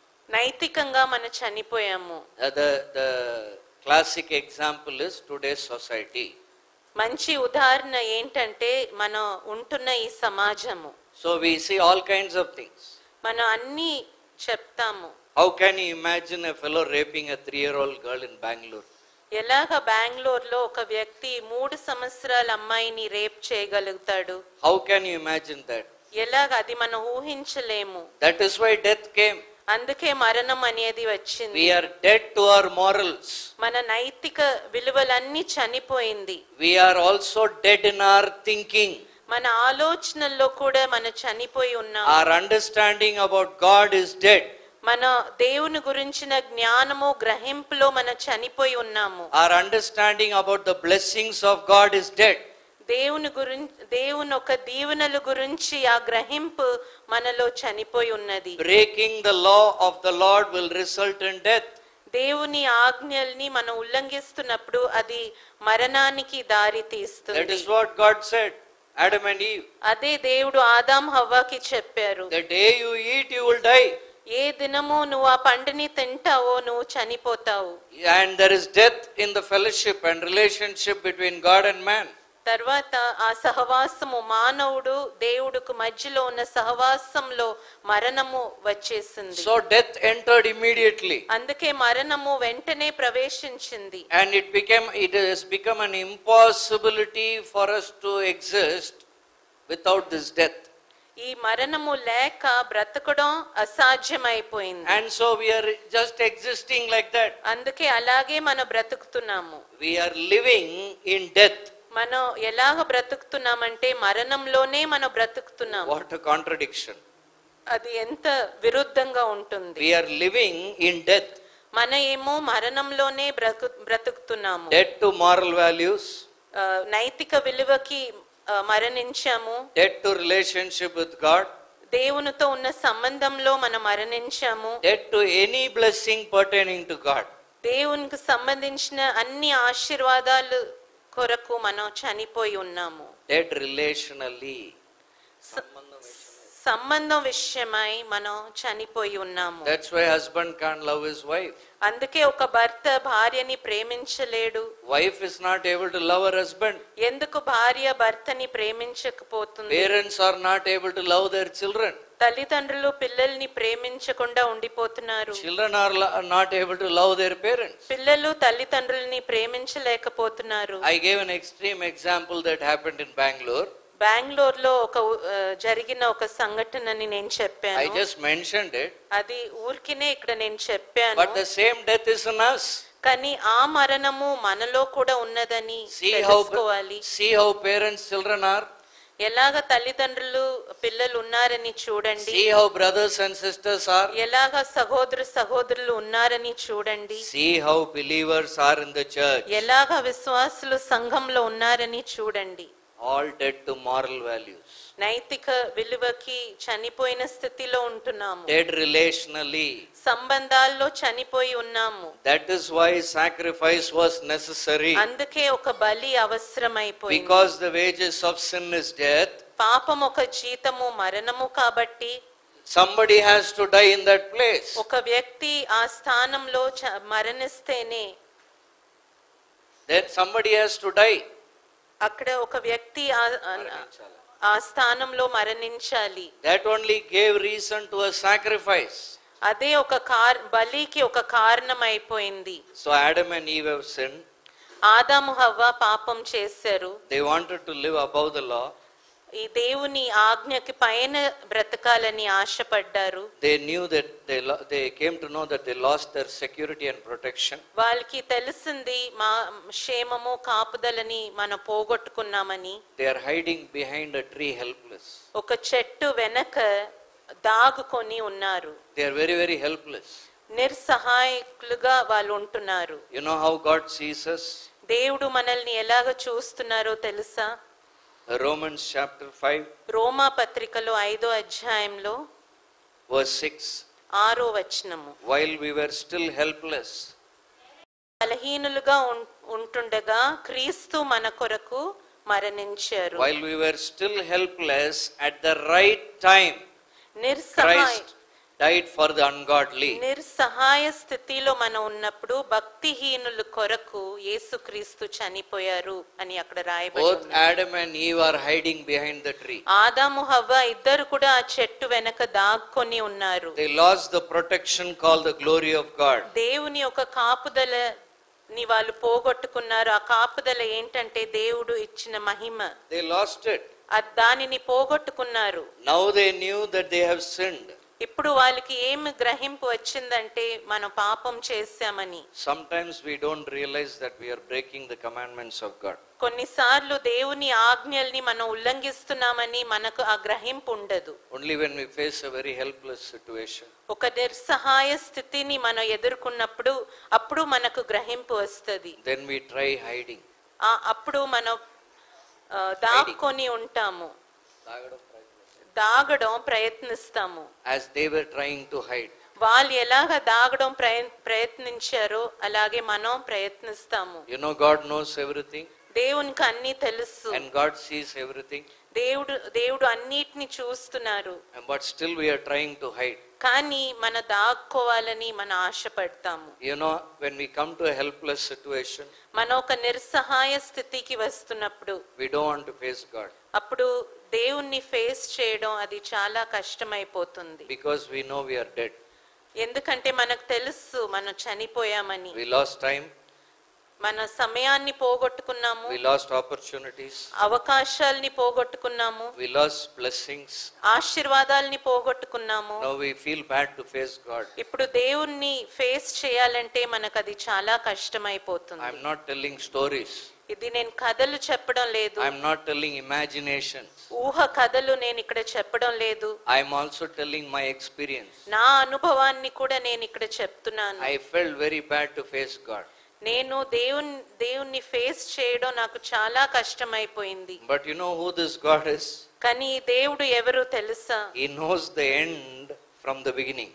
నైతికంగా మనం చనిపోయాము. Uh, the the classic example is today's society. మంచి ఉదాహరణ ఏంటంటే మనం ఉంటున్న ఈ సమాజము. So we see all kinds of things. మనం అన్ని చెప్తాము. How can you imagine a fellow raping a three-year-old girl in Bangalore? ఎలాగ బెంగళూరులో ఒక వ్యక్తి మూడు సంవత్సరాల అమ్మాయిని రేప్ చేయగలుగుతాడు? How can you imagine that? ఎలాగ అది మనం ఊహించలేము. That is why death came. అందుకే మరణం అనేది వచ్చింది. We are dead to our morals. మన నైతిక విలువలన్నీ చనిపోయింది. We are also dead in our thinking. మన ఆలోచనల్లో కూడా మనం చనిపోయి ఉన్నాం. Our understanding about God is dead. మన దేవుని గురించిన జ్ఞానము గ్రహింపులో మనం చనిపోయి ఉన్నాము. Our understanding about the blessings of God is dead. దేవుని గురించి దేవుని ఒక దీవెనల గురించి ఆ గ్రహింపు మనలో చనిపోయి ఉన్నది. Breaking the law of the Lord will result in death. దేవుని ఆజ్ఞల్ని మనం ఉల్లంఘిస్తున్నప్పుడు అది మరణానికి దారి తీస్తుంది. That is what God said, Adam and Eve. అదే దేవుడు ఆదాం హవ్వకి చెప్పారు. The day you eat, you will die. ఏ దినము నువ్వు ఆ పండుని తింటావో నువ్వు చనిపోతావు. And there is death in the fellowship and relationship between God and man. తర్వాత ఆ సహవాసము మానవుడు దేవుడుకు మధ్యలో ఉన్న సహవాసంలో మరణము వచ్చేసింది. So death entered immediately. అందుకే మరణము వెంటనే ప్రవేశించింది. And it became, it has become an impossibility for us to exist without this death. ఈ మరణము లేక బ్రతకడం అసాధ్యమైపోయింది. And so we are just existing like that. అందుకే అలాగే మనం బ్రతుకుతున్నాము. We are living in death. మనం ఎలాగ బ్రతుకుతున్నామంటే మరణంలోనే మనం బ్రతుకుతున్నాము. What a contradiction. అది ఎంత విరుద్ధంగా ఉంటుంది. We are living in death. మన ఏమో మరణంలోనే బ్రతు బ్రతుకుతున్నాము. Dead to moral values. ఆ, నైతిక విలువకి ఆ, మరణించాము. Dead to relationship with God. దేవునితో ఉన్న సంబంధంలో మనం మరణించాము. Dead to any blessing pertaining to God. దేవునికి సంబంధించిన అన్ని ఆశీర్వాదాలు కొరకు మనం చనిపోయి ఉన్నాము. Dead relationally. సంబంధం విషయమై మనం చనిపోయి ఉన్నాము. That's why husband can't love his wife. అందుకే ఒక భర్త భార్యని ప్రేమించలేడు. Wife is not able to love her husband. ఎందుకు భార్య భర్తని ప్రేమించకపోతుంది? Parents are not able to love their children. తల్లిదండ్రులు పిల్లల్ని ప్రేమించకుండా ఉండిపోతున్నారు. Children are lo- not able to love their parents. పిల్లలు తల్లిదండ్రుల్ని ప్రేమించలేకపోతున్నారు. I gave an extreme example that happened in Bangalore. బెంగళూరులో ఒక ఆ, జరిగిన ఒక సంఘటనని నేను చెప్పాను. I just mentioned it. అది ఊరికినే ఇక్కడ నేను చెప్పాను. But the same death is in us. కానీ ఆ మరణము మనలో కూడా ఉన్నదని See how, తెలుసుకోవాలి. see how parents, children are. ఎలాగ తల్లిదండ్రులు పిల్లలు ఉన్నారని చూడండి. See how brothers and sisters are. ఎలాగ సహోదరు సహోదరులు ఉన్నారని చూడండి. See how believers are in the church. ఎలాగ విశ్వాసులు సంఘంలో ఉన్నారని చూడండి. All dead to moral values. నైతిక విలువకి చనిపోయిన స్థితిలో ఉంటున్నాము. Dead relationally. సంబంధాల్లో చనిపోయి ఉన్నాము. That is why sacrifice was necessary. అందుకే ఒక బలి అవసరమైపోయింది. Because the wages of sin is death. పాపం ఒక జీతము మరణము కాబట్టి Somebody has to die in that place. ఒక వ్యక్తి ఆ స్థానంలో చ- మరణిస్తేనే Then somebody has to die. అక్కడ ఒక వ్యక్తి ఆ- ఆ- ఆ స్థానంలో మరణించాలి. That only gave reason to a sacrifice. అదే ఒక కార్ బలికి ఒక కారణం అయిపోయింది. So Adam and Eve have sinned. ఆదాము హవ్వ పాపం చేశారు. They wanted to live above the law. ఈ దేవుని ఆజ్ఞకి పైన బ్రతకాలని ఆశపడ్డారు. They knew that they lo- they came to know that they lost their security and protection. వాళ్ళకి తెలిసింది మా క్షేమము కాపుదలని మనం పోగొట్టుకున్నామని. They are hiding behind a tree helpless. ఒక చెట్టు వెనక దాగుకొని ఉన్నారు. They are very very helpless. నిస్సహాయకులుగా వాళ్ళు ఉంటున్నారు. You know how God sees us? దేవుడు మనల్ని ఎలాగ చూస్తున్నారో తెలుసా? Romans chapter five రోమా పత్రికలో ఐదో అధ్యాయంలో verse six. ఆరో వచనము. While we were still helpless, బలహీనులుగా ఉం- ఉంటుండగా క్రీస్తు మన కొరకు మరణించారు. while we were still helpless, at the right time నిస్సహాయ Christ died for the ungodly. నిస్సహాయ స్థితిలో మనం ఉన్నప్పుడు భక్తిహీనుల కొరకు యేసుక్రీస్తు చనిపోయారు అని అక్కడ రాయబడి Both ఉంది. Adam and Eve are hiding behind the tree. ఆదాము హవ్వ ఇద్దరు కూడా ఆ చెట్టు వెనక దాక్కొని ఉన్నారు. They lost the protection called the glory of God. దేవుని ఒక కాపుదల ని వాళ్ళు పోగొట్టుకున్నారు. ఆ కాపుదల ఏంటంటే దేవుడు ఇచ్చిన మహిమ. They lost it. ఆ దానిని పోగొట్టుకున్నారు. Now they knew that they have sinned. ఇప్పుడు వాళ్ళకి ఏమి గ్రహింపు వచ్చిందంటే మనం పాపం చేశామని. Sometimes we don't realize that we are breaking the commandments of God. కొన్నిసార్లు దేవుని ఆజ్ఞల్ని మనం ఉల్లంఘిస్తున్నామని మనకు ఆ గ్రహింపు ఉండదు. Only when we face a very helpless situation. ఒక నిస్సహాయ స్థితిని మనం ఎదుర్కొన్నప్పుడు అప్పుడు మనకు గ్రహింపు వస్తది. Then we try hiding. ఆ అప్పుడు మనం ఆ, దాక్కొని ఉంటాము. దాగడం ప్రయత్నిస్తాము. As they were trying to hide. వాళ్ళు ఎలాగ దాగడం ప్రయ- ప్రయత్నించారో అలాగే మనం ప్రయత్నిస్తాము. You know, God knows everything దేవునికి అన్ని తెలుసు. and God sees everything. దేవుడు దేవుడు అన్నిటిని చూస్తున్నారు. But still we are trying to hide. కానీ మన దాక్కోవాలని మన ఆశపడతాము. You know, when we come to a helpless situation, మనం ఒక నిస్సహాయ స్థితికి వస్తున్నప్పుడు we don't want to face God. అప్పుడు దేవుణ్ణి ఫేస్ చేయడం అది చాలా కష్టమైపోతుంది. Because we know we are dead. ఎందుకంటే మనకు తెలుసు మనం చనిపోయామని. We lost time. మన సమయాన్ని పోగొట్టుకున్నాము. We lost opportunities. అవకాశాలని పోగొట్టుకున్నాము. We lost blessings. ఆశీర్వాదాలని పోగొట్టుకున్నాము. Now we feel bad to face God. ఇప్పుడు దేవుణ్ణి ఫేస్ చేయాలంటే మనకు అది చాలా కష్టమైపోతుంది. I'm not telling stories. ఇది నేను కథలు చెప్పడం లేదు. I'm not telling imaginations. ఊహ కథలు నేను ఇక్కడ చెప్పడం లేదు. I'm also telling my experience. నా అనుభవాన్ని కూడా నేను ఇక్కడ చెప్తున్నాను. I felt very bad to face God. నేను దేవుని దేవుణ్ణి ఫేస్ చేయడం నాకు చాలా కష్టమైపోయింది. But you know who this God is? కానీ ఈ దేవుడు ఎవరు తెలుసా? He knows the end from the beginning.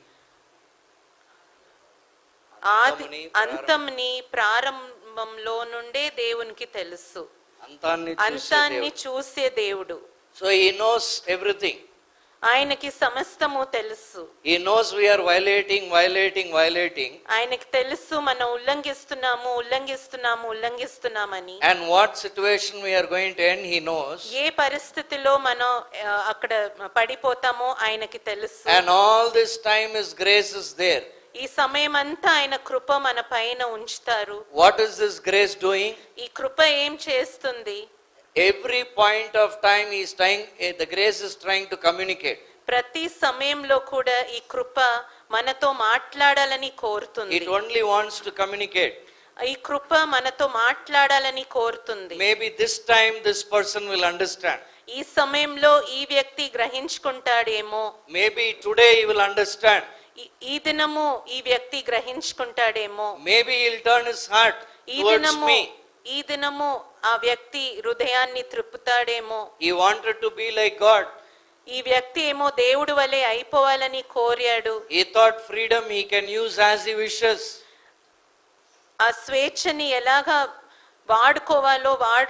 ఆది అంతంని ప్రారంభంలో నుండే దేవునికి తెలుసు. అంతాన్ని చూసే అంతాన్ని దేవుడు. చూసే దేవుడు. So he knows everything. ఆయనకి సమస్తము తెలుసు. He knows we are violating, violating, violating. ఆయనకి తెలుసు మనం ఉల్లంఘిస్తున్నాము ఉల్లంఘిస్తున్నాము ఉల్లంఘిస్తున్నామని. And what situation we are going to end, he knows. ఏ పరిస్థితిలో మనం ఆ, అక్కడ పడిపోతామో ఆయనకి తెలుసు. And all this time his grace is there. ఈ సమయం అంతా ఆయన కృప మన పైన ఉంచుతారు. What is this grace doing? ఈ కృప ఏం చేస్తుంది? Every point of time he is trying, the grace is trying to communicate. ప్రతి సమయంలో కూడా ఈ కృప మనతో మాట్లాడాలని కోరుతుంది. It only wants to communicate. ఈ కృప మనతో మాట్లాడాలని కోరుతుంది. Maybe this time this person will understand. ఈ సమయంలో ఈ వ్యక్తి గ్రహించుకుంటాడేమో. Maybe today he will understand. ఈ దినము ఈ వ్యక్తి గ్రహించుకుంటాడేమో. Maybe he'll turn his heart ఈ towards దినము me. ఈ దినము ఆ వ్యక్తి హృదయాన్ని త్రిప్పుతాడేమో. He wanted to be like God. ఈ వ్యక్తి ఏమో దేవుడి వలె అయిపోవాలని కోరాడు. He thought freedom he can use as he wishes. ఆ స్వేచ్ఛని ఎలాగా వాడుకోవాలో వాడు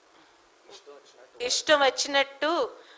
ఇష్టం వచ్చినట్టు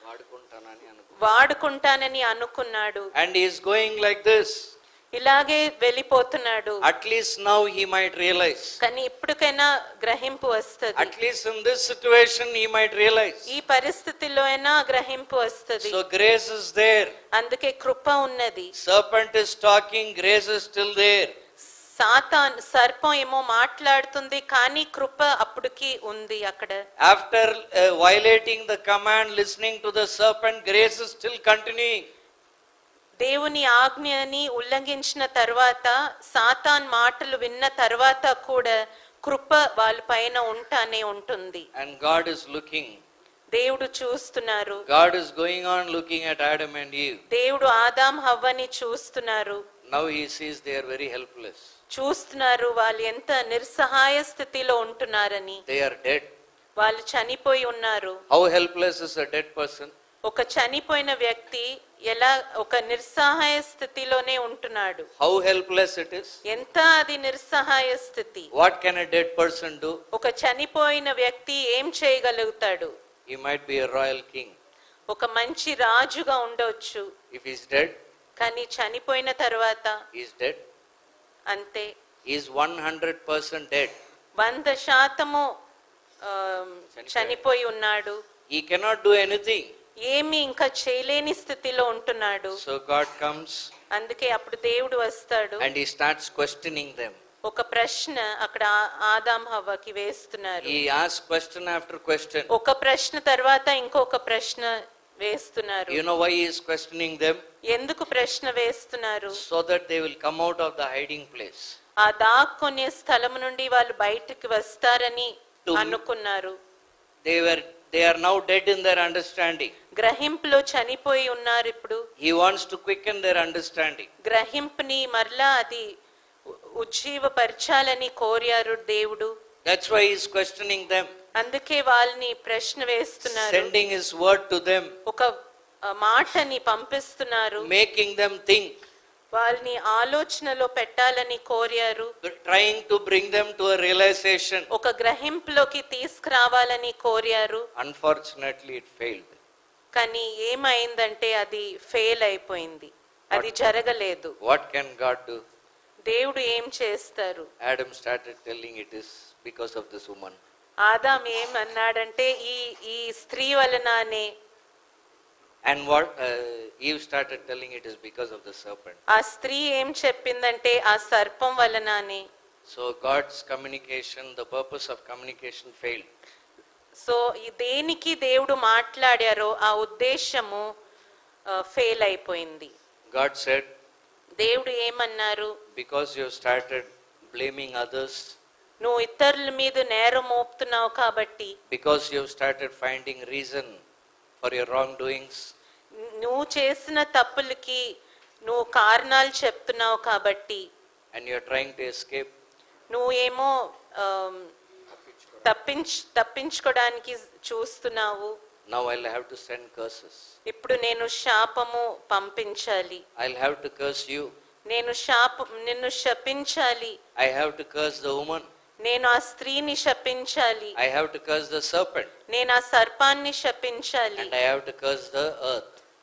వాడుకుంటానని అనుకున్నాడు. And he is going like this. ఇలాగే వెళ్ళిపోతున్నాడు. At least now he might realize. కానీ ఇప్పటికైనా గ్రహింపు వస్తది. At least in this situation he might realize. ఈ పరిస్థితిలో అయినా గ్రహింపు వస్తది. So grace is there. అందుకే కృప ఉన్నది. Serpent is talking, grace is still there. Satan సర్పం ఏమో మాట్లాడుతుంది కానీ కృప అప్పటికి ఉంది అక్కడ. After uh, violating the command, listening to the serpent, grace is still continuing. దేవుని ఆజ్ఞని ఉల్లంఘించిన తర్వాత సాతాన్ మాటలు విన్న తర్వాత కూడా కృప వాళ్ళ పైన ఉంటానే ఉంటుంది. And God is looking. దేవుడు చూస్తున్నారు. God is going on looking at Adam and Eve. దేవుడు ఆదాం హవ్వని చూస్తున్నారు. Now he sees they are very helpless. చూస్తున్నారు వాళ్ళు ఎంత నిస్సహాయ స్థితిలో ఉంటున్నారని. They are dead. వాళ్ళు చనిపోయి ఉన్నారు. How helpless is a dead person? ఒక చనిపోయిన వ్యక్తి ఎలా ఒక నిస్సహాయ స్థితిలోనే ఉంటున్నాడు. How helpless it is? ఎంత అది నిస్సహాయ స్థితి. What can a dead person do? ఒక చనిపోయిన వ్యక్తి ఏం చేయగలుగుతాడు? He might be a royal king. ఒక మంచి రాజుగా ఉండొచ్చు. If he is dead, కానీ చనిపోయిన తర్వాత he is dead. అంతే. He is one hundred percent dead. వంద శాతము చనిపోయి ఉన్నాడు. He cannot do anything. ఏమి ఇంకా చేయలేని స్థితిలో ఉంటున్నాడు. So God comes. అందుకే అప్పుడు దేవుడు వస్తాడు. And he starts questioning them. ఒక ప్రశ్న అక్కడ ఆదాం హవ్వకి వేస్తున్నారు. He asks question after question. ఒక ప్రశ్న తర్వాత ఇంకొక ప్రశ్న వేస్తున్నారు. You know why he is questioning them? ఎందుకు ప్రశ్న వేస్తున్నారు? So that they will come out of the hiding place. ఆ దాక్కునే స్థలం నుండి వాళ్ళు బయటికి వస్తారని అనుకున్నారు. They were they are now dead in their understanding. గ్రహింపులో చనిపోయి ఉన్నారు ఇప్పుడు. He wants to quicken their understanding. గ్రహింపుని మరలా అది ఉజ్జీవపరచాలని కోరారు దేవుడు. That's why he is questioning them. అందుకే వాళ్ళని ప్రశ్న వేస్తున్నారు. Sending his word to them. ఒక మాటని పంపిస్తున్నారు. Making them think. వాళ్ళని ఆలోచనలో పెట్టాలని కోరారు. Trying to bring them to a realization. ఒక గ్రహింపులోకి తీసుకురావాలని కోరారు. Unfortunately it failed. కానీ ఏమైందంటే అది ఫెయిల్ అయిపోయింది. అది జరగలేదు. What can God do? దేవుడు ఏం చేస్తారు? Adam started telling it is because of this woman. Adam ఏమన్నాడంటే ఈ ఈ స్త్రీ వలననే. And what uh, Eve started telling it is because of the serpent. ఆ స్త్రీ ఏం చెప్పిందంటే ఆ సర్పం వలననే. So God's communication, the purpose of communication failed. So ఈ దేనికి దేవుడు మాట్లాడారో ఆ ఉద్దేశము ఫెయిల్ అయిపోయింది. God said, దేవుడు ఏమన్నారు? because you have started blaming others, నువ్వు ఇతరుల మీద నేరం మోపుతున్నావు కాబట్టి, because you have started finding reason for your wrongdoings, నువ్వు చేసిన తప్పులకి నువ్వు కారణాలు చెప్తున్నావు కాబట్టి, and you are trying to escape, నువ్వేమో తప్పించు తప్పించుకోవడానికి చూస్తున్నావు. now I'll have to send curses. ఇప్పుడు నేను శాపము పంపించాలి. I'll have to curse you. నేను శాప నిన్ను శపించాలి. I have to curse the woman. నేను ఆ స్త్రీని శపించాలి. I have to curse the serpent. నేను ఆ సర్పాన్ని శపించాలి. And I have to curse the earth.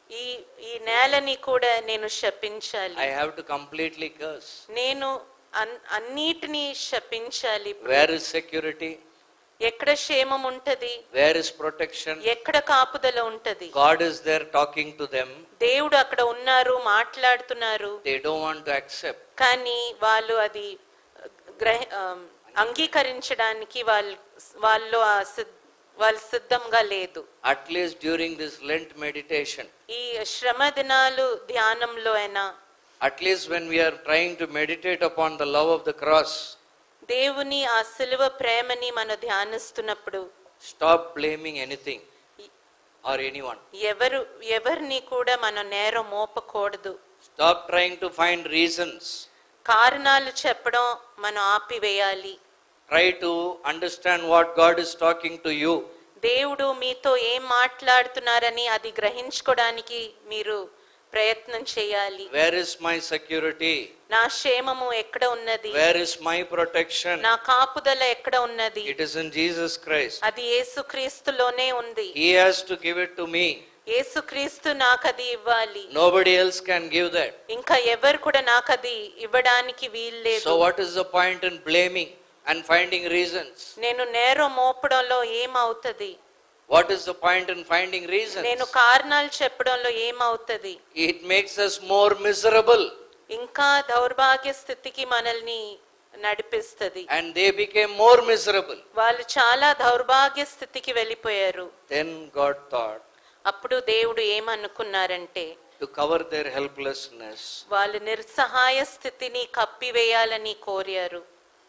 ఈ ఈ నేలని కూడా నేను శపించాలి. I have to completely curse. నేను అన్నిటిని శపించాలి. Where is security? ఎక్కడ క్షేమం ఉంటది? Where is protection? ఎక్కడ కాపుదల ఉంటది? God is there talking to them. దేవుడు అక్కడ ఉన్నారు, మాట్లాడుతున్నారు. They don't want to accept. కానీ వాళ్ళు అది గ్రహ అంగీకరించడానికి వాళ్ళు వాళ్ళు వాళ్ళు సిద్ధంగా లేదు. At least during this Lent meditation, ఈ శ్రమ దినాలు ధ్యానంలో అయినా, at least when we are trying to meditate upon the love of the cross, దేవుని ఆ సిలువ ప్రేమని మనం ధ్యానిస్తున్నప్పుడు stop blaming anything or anyone. ఎవరు ఎవరిని కూడా మనం నేరం మోపకూడదు. Stop trying to find reasons. కారణాలు చెప్పడం మనం ఆపివేయాలి. Try to understand what God is talking to you. దేవుడు మీతో ఏం మాట్లాడుతున్నారని అది గ్రహించుకోవడానికి మీరు ప్రయత్నం చేయాలి. Where is my security? నా క్షేమము ఎక్కడ ఉన్నది? Where is my protection? నా కాపుదల ఎక్కడ ఉన్నది? It is in Jesus Christ. అది యేసుక్రీస్తులోనే ఉంది. He has to give it to me. యేసుక్రీస్తు నాకు అది ఇవ్వాలి. Nobody else can give that. ఇంకా ఎవరు కూడా నాకు అది ఇవ్వడానికి వీల్లేదు. So what is the point in blaming and finding reasons? నేను నేరం మోపడంలో ఏమవుతది? What is the point in finding reasons? నేను కారణాలు చెప్పడంలో ఏమవుతది? It makes us more miserable. ఇంకా దౌర్భాగ్య స్థితికి మనల్ని నడిపిస్తది. And they became more miserable. వాళ్ళు చాలా దౌర్భాగ్య స్థితికి వెళ్ళిపోయారు. Then God thought, అప్పుడు దేవుడు ఏమనుకున్నారంటే, to cover their helplessness, వాళ్ళు నిస్సహాయ స్థితిని కప్పివేయాలని కోరారు.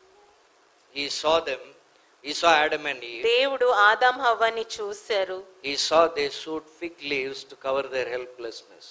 He saw them. He saw Adam and Eve. దేవుడు ఆదాం హవ్వని చూశారు. He saw they sewed fig leaves to cover their helplessness.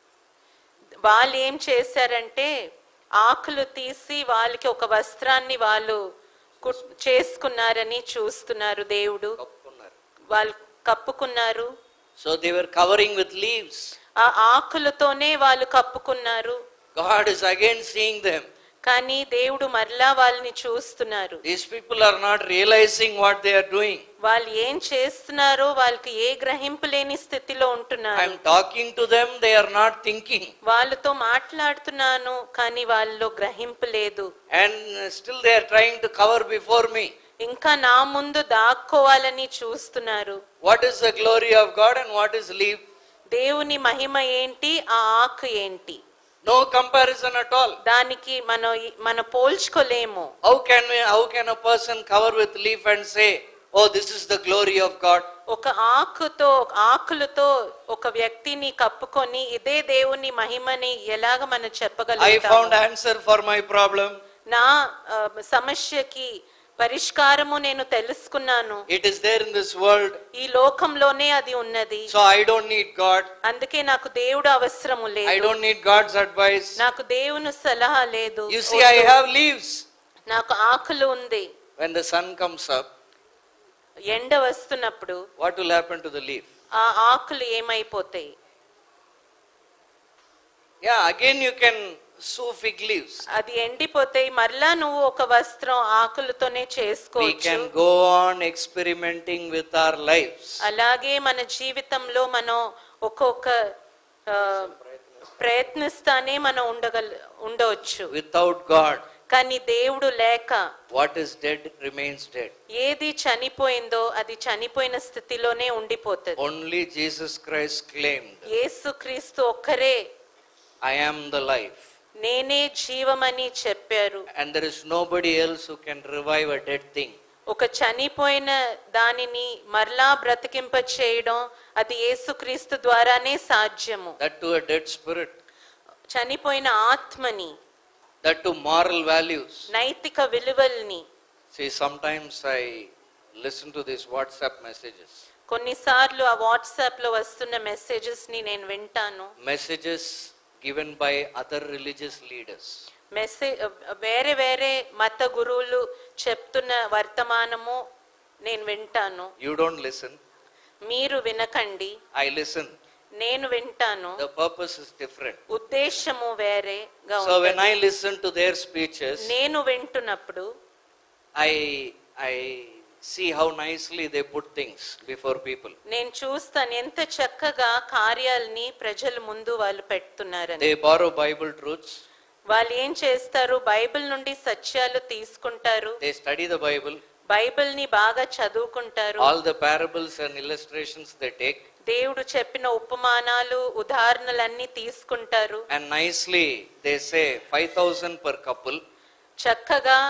వాళ్ళు ఏం చేశారంటే ఆకులు తీసి వాళ్ళకి ఒక వస్త్రాన్ని వాళ్ళు చేసుకున్నారని చూస్తున్నారు. దేవుడు వాళ్ళు కప్పుకున్నారు. So they were covering with leaves. ఆ ఆకులతోనే వాళ్ళు కప్పుకున్నారు. God is again seeing them. కానీ దేవుడు మరలా వాళ్ళని చూస్తున్నారు. These people are not realizing what they are doing. వాళ్ళు ఏం చేస్తున్నారో వాళ్ళకి ఏ గ్రహింపు లేని స్థితిలో ఉంటున్నారు. I am talking to them, they are not thinking. వాళ్ళతో మాట్లాడుతున్నాను కానీ వాళ్ళలో గ్రహింపు లేదు. And still they are trying to cover before me. ఇంకా నా ముందు దాక్కోవాలని చూస్తున్నారు. What is the glory of God and what is leaf? దేవుని మహిమ ఏంటి, ఆ ఆకు ఏంటి? No comparison at all. దానికి మనం మనం పోల్చుకోలేము. How can we, how can a person cover with leaf and say, oh, this is the glory of God? ఒక ఆకుతో ఆకులతో ఒక వ్యక్తిని కప్పుకొని ఇదే దేవుని మహిమని ఎలాగ మనం చెప్పగలుగుతాము? I found answer for my problem. నా సమస్యకి పరిష్కారము నేను తెలుసుకున్నాను. It is there in this world. ఈ లోకంలోనే అది ఉన్నది. So I don't need God. అందుకే నాకు దేవుడు అవసరము లేదు. I don't need God's advice. నాకు దేవుని సలహా లేదు. You see, I have leaves. నాకు ఆకులు ఉంది. When the sun comes up, ఎండ వస్తున్నప్పుడు what will happen to the leaf? ఆ ఆకులు ఏమైపోతాయి? Yeah, again you can sew fig leaves. అది ఎండిపోతాయి. మరలా నువ్వు ఒక వస్త్రం ఆకులతోనే చేసుకోవచ్చు. We can go on experimenting with our lives. అలాగే మన జీవితంలో మనం ఒక్కొక్క ప్రయత్నిస్తానే మనం ఉండగల ఉండవచ్చు. Without God, కానీ దేవుడు లేక what is dead remains dead. ఏది చనిపోయిందో అది చనిపోయిన స్థితిలోనే ఉండిపోతుంది. Only Jesus Christ claimed, యేసుక్రీస్తు ఒక్కరే I am the life. నేనే జీవమని చెప్పారు. And there is nobody else who can revive a dead thing. ఒక చనిపోయిన దానిని మరలా బ్రతికింప చేయడం అది యేసుక్రీస్తు ద్వారానే సాధ్యము. That to a dead spirit. చనిపోయిన ఆత్మని, that to moral values. నైతిక విలువల్ని. See, sometimes I listen to these WhatsApp messages. కొన్నిసార్లు ఆ వాట్సాప్ లో వస్తున్న మెసేజెస్ ని నేను వింటాను. Messages given by other religious leaders. Message వేరే వేరే మత గురువులు చెప్తున్న వర్తమానము నేను వింటాను. You don't listen. మీరు వినకండి. I listen. నేను వింటాను. The purpose is different. ఉద్దేశము వేరేగా So ఉంటుంది. when I listen to their speeches, నేను వింటున్నప్పుడు I I see how nicely they put things before people. నేను చూస్తాను ఎంత చక్కగా కార్యాలని ప్రజల ముందు వాళ్ళు పెడుతున్నారని. They borrow Bible truths. వాళ్ళు ఏం చేస్తారు, బైబిల్ నుండి సత్యాలు తీసుకుంటారు. They study the Bible. Bible ని బాగా చదువుకుంటారు. All the parables and illustrations they take. దేవుడు చెప్పిన ఉపమానాలు ఉదాహరణలన్నీ తీసుకుంటారు. And nicely they say five thousand per couple. చక్కగా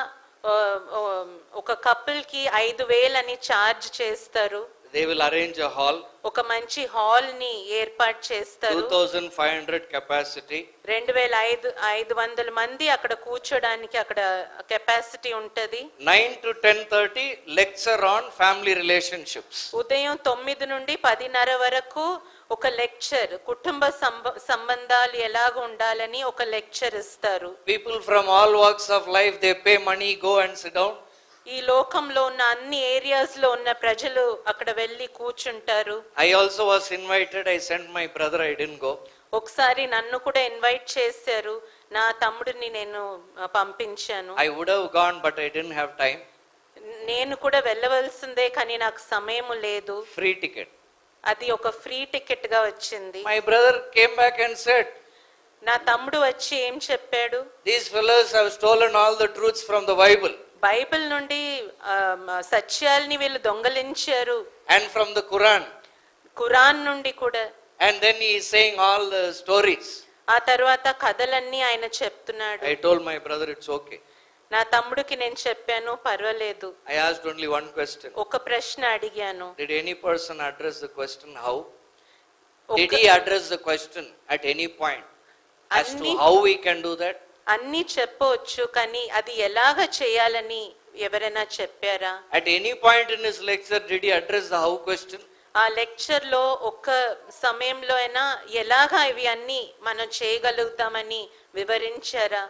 ఒక కపుల్ కి ఐదు వేలని చార్జ్ చేస్తారు. They will arrange a hall. ఒక మంచి హాల్ ని ఏర్పాటు చేస్తారు. two thousand five hundred capacity. రెండు వేల ఐదు ఐదు వందల మంది అక్కడ కూర్చోడానికి అక్కడ కెపాసిటీ ఉంటది. nine to ten thirty lecture on family relationships. ఉదయం తొమ్మిది నుండి పదిన్నర వరకు ఒక లెక్చర్, కుటుంబ సంబంధాలు ఎలాగ ఉండాలని ఒక లెక్చర్ ఇస్తారు. People from all walks of life, they pay money, go and sit down. ఈ లోకంలో ఉన్న అన్ని ఏరియాస్ లో ఉన్న ప్రజలు అక్కడ వెళ్ళి కూర్చుంటారు. I also was invited. I sent my brother. I didn't go. ఒకసారి నన్ను కూడా ఇన్వైట్ చేశారు, నా తమ్ముడిని నేను పంపించాను. I would have gone, but I didn't have time. నేను కూడా వెళ్ళవలసిందే కానీ నాకు సమయం లేదు. Free ticket. అది ఒక ఫ్రీ టికెట్ గా వచ్చింది. My brother came back and said, నా తమ్ముడు వచ్చి ఏం చెప్పాడు, these fellows have stolen all the truths from the Bible. Bible నుండి సత్యాల్ని వీళ్ళు దొంగలించారు. And from the Quran. Quran నుండి కూడా. And then he is saying all the stories. ఆ తర్వాత కథలన్నీ ఆయన చెప్తున్నాడు. I told my brother it's okay. నా తమ్ముడికి నేను చెప్పాను పర్వాలేదు. I asked only one question. ఒక ప్రశ్న అడిగాను. Did any person address the question how? Did he address the question at any point as to how we can do that? అన్ని చెప్పవచ్చు కానీ అది ఎలాగ చేయాలని ఎవరైనా చెప్పారా? At any point in his lecture did he address the how question? ఆ lecture లో ఒక్క సమయంలో అయినా ఎలాగా ఇవి అన్ని మనం చేయగలుగుతామని వివరించారా?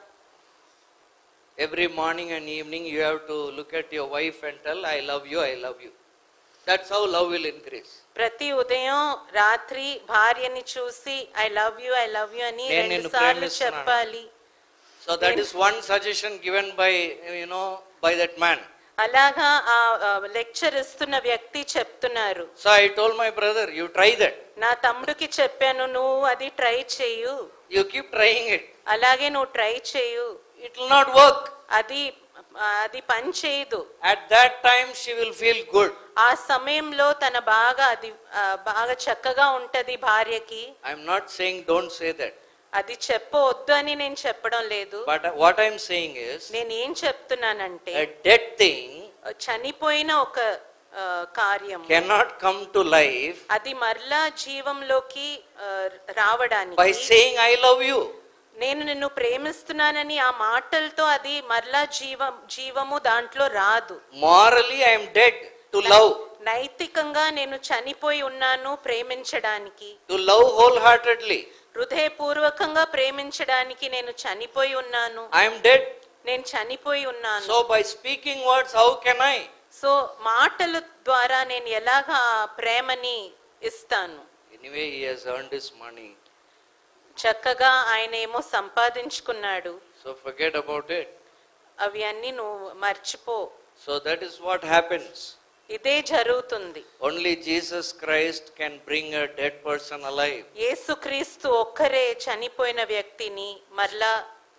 Every morning and evening you have to look at your wife and tell I love you, I love you. That's how love will increase. ప్రతి ఉదయం రాత్రి భార్యని చూసి I love you I love you అని రెండు సార్లు చెప్పాలి. So that is one suggestion given by, you know, by that man. అలాగా ఆ లెక్చర్ ఇస్తున్న వ్యక్తి చెప్తున్నారు. So I told my brother, you try that. నా తమ్ముడికి చెప్పాను, నువ్వు అది ట్రై చేయు. You keep trying it. అలాగే నువ్వు ట్రై చేయు. It will not work. అది అది పని చేయదు. At that time she will feel good. ఆ సమయంలో తన బాగా అది బాగా చక్కగా ఉంటది భార్యకి. I am not saying don't say that. అది చెప్పవద్దు అని నేను చెప్పడం లేదు. But what I am saying is, నేను ఏం చెప్తున్నానంటే a dead thing చనిపోయిన ఒక కార్యం cannot come to life అది మరలా జీవంలోకి రావడానికి by saying I love you. నేను నిన్ను ప్రేమిస్తున్నానని ఆ మాటలతో అది మరలా జీవం జీవము దాంట్లో రాదు. Morally I am dead to love. నైతికంగా నేను చనిపోయి ఉన్నాను ప్రేమించడానికి. To love wholeheartedly. హృదయపూర్వకంగా ప్రేమించడానికి నేను చనిపోయి ఉన్నాను. I am dead. నేను చనిపోయి ఉన్నాను. So by speaking words how can I? So మాటల ద్వారా నేను ఎలాగా ప్రేమని ఇస్తాను? Anyway he has earned his money. చక్కగా ఆయన ఏమో సంపాదించుకున్నాడు. So forget about it. అవి అన్ని నువ్వు మర్చిపో. So that is what happens. ఇదే జరుగుతుంది. Only Jesus Christ can bring a dead person alive. యేసుక్రీస్తు ఒక్కరే చనిపోయిన వ్యక్తిని మరలా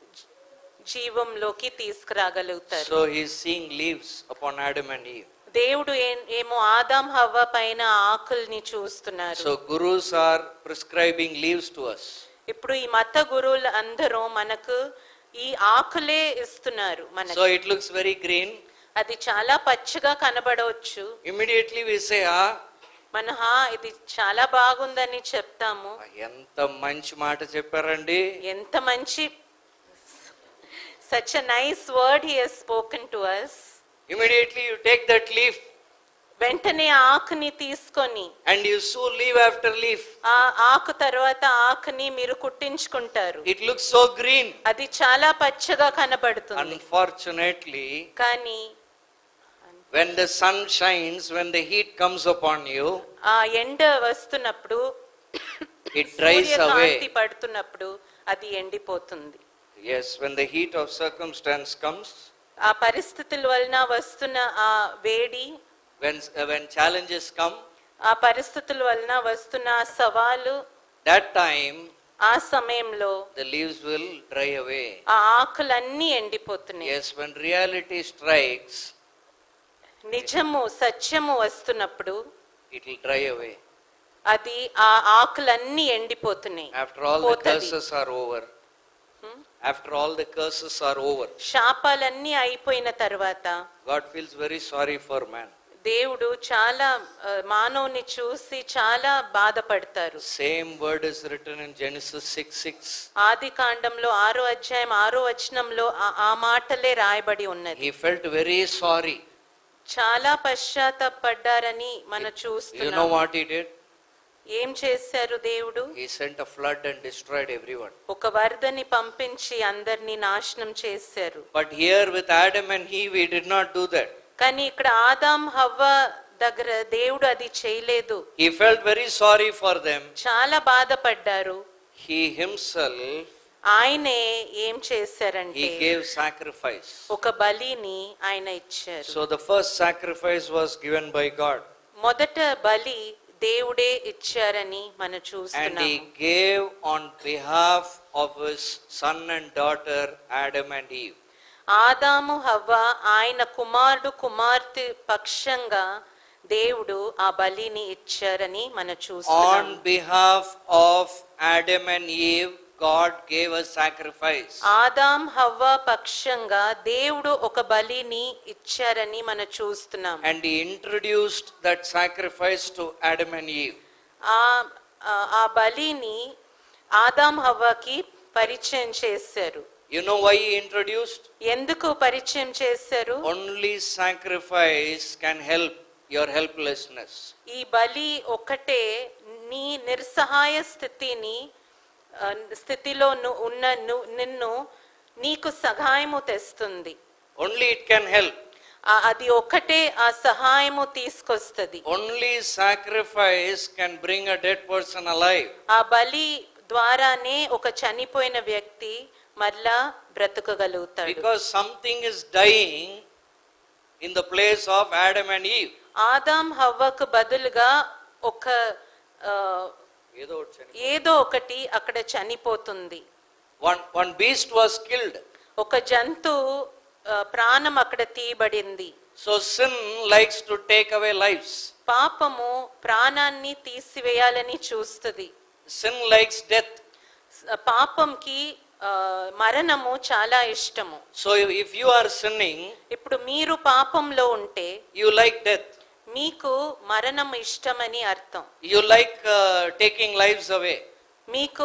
జీవంలోకి తీసుకురాగలుగుతారు. So he is seeing leaves upon Adam and Eve. దేవుడు ఏమో ఆదాం హవ్వ పైన ఆకుల్ని చూస్తున్నారు. So gurus are prescribing leaves to us. ఇప్పుడు ఈ మత గురువులు అందరూ మనకు ఈ ఆకులే ఇస్తున్నారు మనకి. So it looks very green. అది చాలా పచ్చగా కనబడవచ్చు. Immediately we say ah మన హా ఇది చాలా బాగుందని చెప్తాము. ఎంత మంచి మాట చెప్పారండి, ఎంత మంచి, such a nice word he has spoken to us. Immediately you take that leaf వెంటనే ఆకుని తీసుకొని and you sew leaf after leaf. ఆ ఆకు తర్వాత ఆకుని మీరు కుట్టించుకుంటారు. It looks so green. అది చాలా పచ్చగా కనబడుతుంది. Unfortunately, కానీ when the sun shines, when the heat comes upon you, ఆ ఎండ వస్తున్నప్పుడు it dries away. కాంతి పడుతున్నప్పుడు అది ఎండిపోతుంది. Yes, when the heat of circumstance comes, ఆ పరిస్థితుల వలన వస్తున్న ఆ వేడి when, uh, when challenges come, ఆ పరిస్థితుల వలన వస్తున్న ఆ సవాలు, that time ఆ సమయంలో the leaves will dry away. ఆ ఆకులన్నీ ఎండిపోతున్నాయి. Yes, when reality strikes, నిజము సత్యము వస్తున్నప్పుడు it will dry away. అది ఆ ఆకులన్నీ ఎండిపోతున్నాయి. After all the curses are over, after all the curses are over, శాపాలన్నీ అయిపోయిన తర్వాత God feels very sorry for man. దేవుడు చాలా మానవుని చూసి చాలా బాధపడతారు. Same word is written in Genesis six six. ఆది కాండంలో ఆరో అధ్యాయం ఆరో వచనంలో ఆ మాటలే రాయబడి ఉన్నది. He felt very sorry. చాలా పశ్చాత్తాపడ్డారని మనం చూస్తున్నాం. You know what he did? ఏం చేశారు దేవుడు? He sent a flood and destroyed everyone. ఒక వరదని పంపించి అందరిని నాశనం చేశారు. But here with Adam and Eve, he did not do that. కానీ ఇక్కడ ఆదాం హవ్వ దగ్గర దేవుడు అది చేయలేదు. He felt very sorry for them. చాలా బాధపడ్డారు. He himself, ఆయనే ఏం చేశారంటే, he gave sacrifice. ఒక బలిని ఆయన ఇచ్చారు. So the first sacrifice was given by God. మొదట బలి దేవుడే ఇచ్చారని మనం And చూస్తున్నాం. he gave on behalf of his son and daughter Adam and Eve. ఆదాము హవ్వ ఆయన కుమారుడు కుమార్తె పక్షంగా దేవుడు ఆ బలిని ఇచ్చారని మనం చూస్తున్నాం. On behalf of Adam and Eve, God gave a sacrifice. Adam హవ్వ పక్షంగా దేవుడు ఒక బలిని ఇచ్చారని మనం చూస్తున్నాం. And he introduced that sacrifice to Adam and Eve. ఆ ఆ బలిని ఆదాం హవ్వకి పరిచయం చేశారు. You know why he introduced? ఎందుకు పరిచయం చేశారు? Only sacrifice can help your helplessness. ఈ బలి ఒక్కటే నీ నిస్సహాయ స్థితిని స్థితిలో ఉన్న నిన్ను నీకు సహాయము తెస్తుంది. Only it can help. అది ఒక్కటే ఆ సహాయము తీసుకొస్తుంది. Only sacrifice can bring a dead person alive. ఆ బలి ద్వారానే ఒక చనిపోయిన వ్యక్తి మరలా బ్రతకగలుగుతాడు. Because something is dying in the place of Adam and Eve. Adam హవ్వకు బదులుగా ఒక ఏదో ఒకటి అక్కడ చనిపోతుంది. One one beast was killed. ఒక జంతువు ప్రాణం అక్కడ తీయబడింది. So sin likes to take away lives. పాపము ప్రాణాన్ని తీసివేయాలని చూస్తుంది. Sin likes death. పాపంకి మరణము చాలా ఇష్టము. So if you are sinning, ఇప్పుడు మీరు పాపంలో ఉంటే you like death. మీకు మరణం ఇష్టమని అర్థం. You like uh, taking lives away. మీకు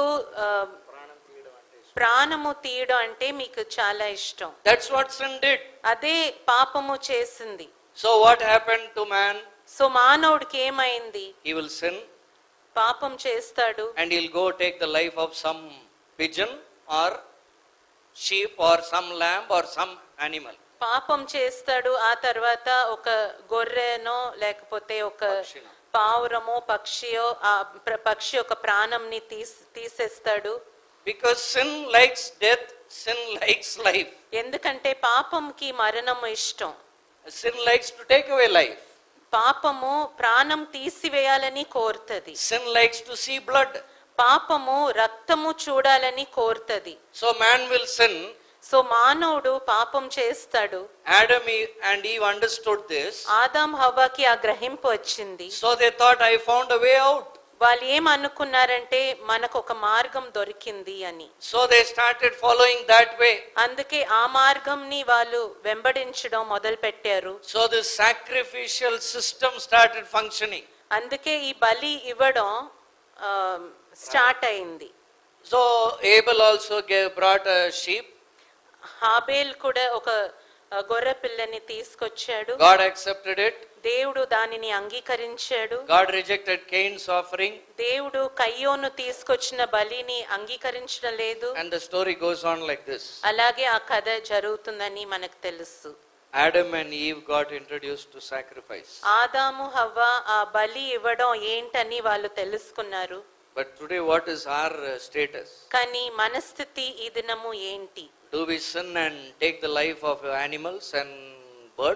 ప్రాణము తీయడం అంటే మీకు చాలా ఇష్టం. That's what sin did. అదే పాపము చేసింది. So what happened to man? So మానవుడికి ఏమైంది? He will sin. పాపం చేస్తాడు. And he'll go take the life of some pigeon or sheep or some lamb or some animal. పాపం చేస్తాడు. ఆ తర్వాత ఒక గొర్రెనో లేకపోతే ఒక పావురమో పక్షియో ఆ పక్షి ఒక ప్రాణంని తీసేస్తాడు. Because sin likes death, sin likes life. ఎందుకంటే పాపంకి మరణం ఇష్టం. Sin likes to take away life. పాపము ప్రాణం తీసివేయాలని కోరుతది. Sin likes to see blood. పాపము రక్తము చూడాలని కోరుతది. So man will sin. So మానవుడు పాపం చేస్తాడు. Adam and Eve understood this. Adam హవ్వకి ఆ గ్రహింపు వచ్చింది. So they thought, I found a way out. వాళ్ళు ఏమనుకున్నారంటే మనకు ఒక మార్గం దొరికింది అని. So they started following that way. అందుకే ఆ మార్గంని వాళ్ళు వెంబడించడం మొదలు పెట్టారు. So the sacrificial system started functioning. అందుకే ఈ బలి ఇవ్వడం స్టార్ట్ అయింది. So Abel also gave, brought a sheep. హాబేల్ కూడా ఒక గొర్రె పిల్లని తీసుకొచ్చాడు. God accepted it. దేవుడు దానిని అంగీకరించాడు. God rejected Cain's offering. దేవుడు కయ్యోను తీసుకొచ్చిన బలిని అంగీకరించడం లేదు. And the story goes on like this. అలాగే ఆ కథ జరుగుతుందని మనకు తెలుసు. Adam and Eve got introduced to sacrifice. ఆదాము హవ్వ ఆ బలి ఇవ్వడం ఏంటని వాళ్ళు తెలుసుకున్నారు. But today what is our status? కానీ మన స్థితి ఈ దినము ఏంటి? Do we sin and take the life of animals and birds?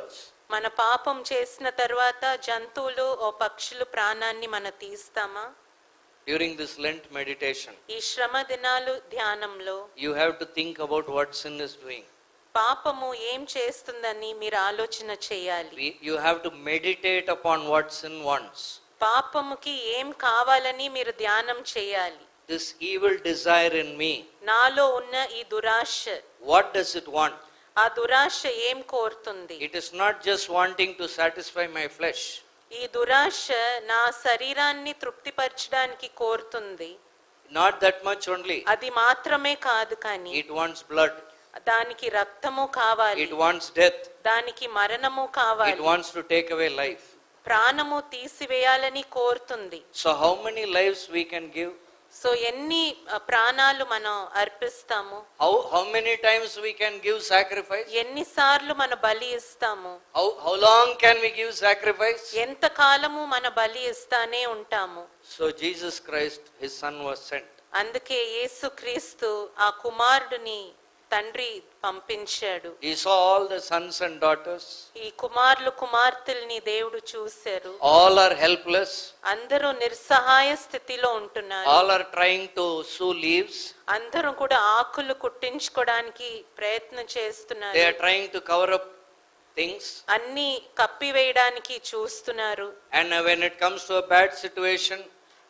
మన పాపం చేసిన తర్వాత జంతువులు ఓ పక్షులు ప్రాణాన్ని మన తీస్తామా? During this Lent meditation, ఈ శ్రమ దినాలు ధ్యానంలో you have to think about what sin is doing. పాపము ఏం చేస్తుందని మీరు ఆలోచన చేయాలి. We, you have to meditate upon what sin wants. పాపముకి ఏం కావాలని మీరు ధ్యానం చేయాలి. This evil desire in me, నాలో ఉన్న ఈ దురాశ, what does it want? ఆ దురాశ ఏం కోరుతుంది? It is not just wanting to satisfy my flesh. ఈ దురాశ నా శరీరాన్ని తృప్తిపరచడానికి కోరుతుంది. Not that much only. అది మాత్రమే కాదు, కానీ It wants blood. దానికి రక్తము కావాలి. It wants death. దానికి మరణము కావాలి. It wants to take away life. ప్రాణము తీసివేయాలని కోరుతుంది. So how many lives we can give? So ఎన్ని ప్రాణాలు మనం అర్పిస్తాము? How how many times we can give sacrifice? ఎన్నిసార్లు మన బలి ఇస్తాము? How how long can we give sacrifice? ఎంత కాలము మన బలి ఇస్తానే ఉంటాము. So Jesus Christ, his son, was sent. అందుకే యేసుక్రీస్తు ఆ కుమారుడిని తండ్రి పంపించాడు. He saw all the sons and daughters. ఈ కుమారులు కుమార్తెల్ని దేవుడు చూశారు. All are helpless. అందరూ నిస్సహాయ స్థితిలో ఉంటున్నారు. All are trying to sew leaves. అందరూ కూడా ఆకులు కుట్టించుకోవడానికి ప్రయత్నం చేస్తున్నారు. They are trying to cover up things. అన్ని కప్పివేయడానికి చూస్తున్నారు. And when it comes to a bad situation,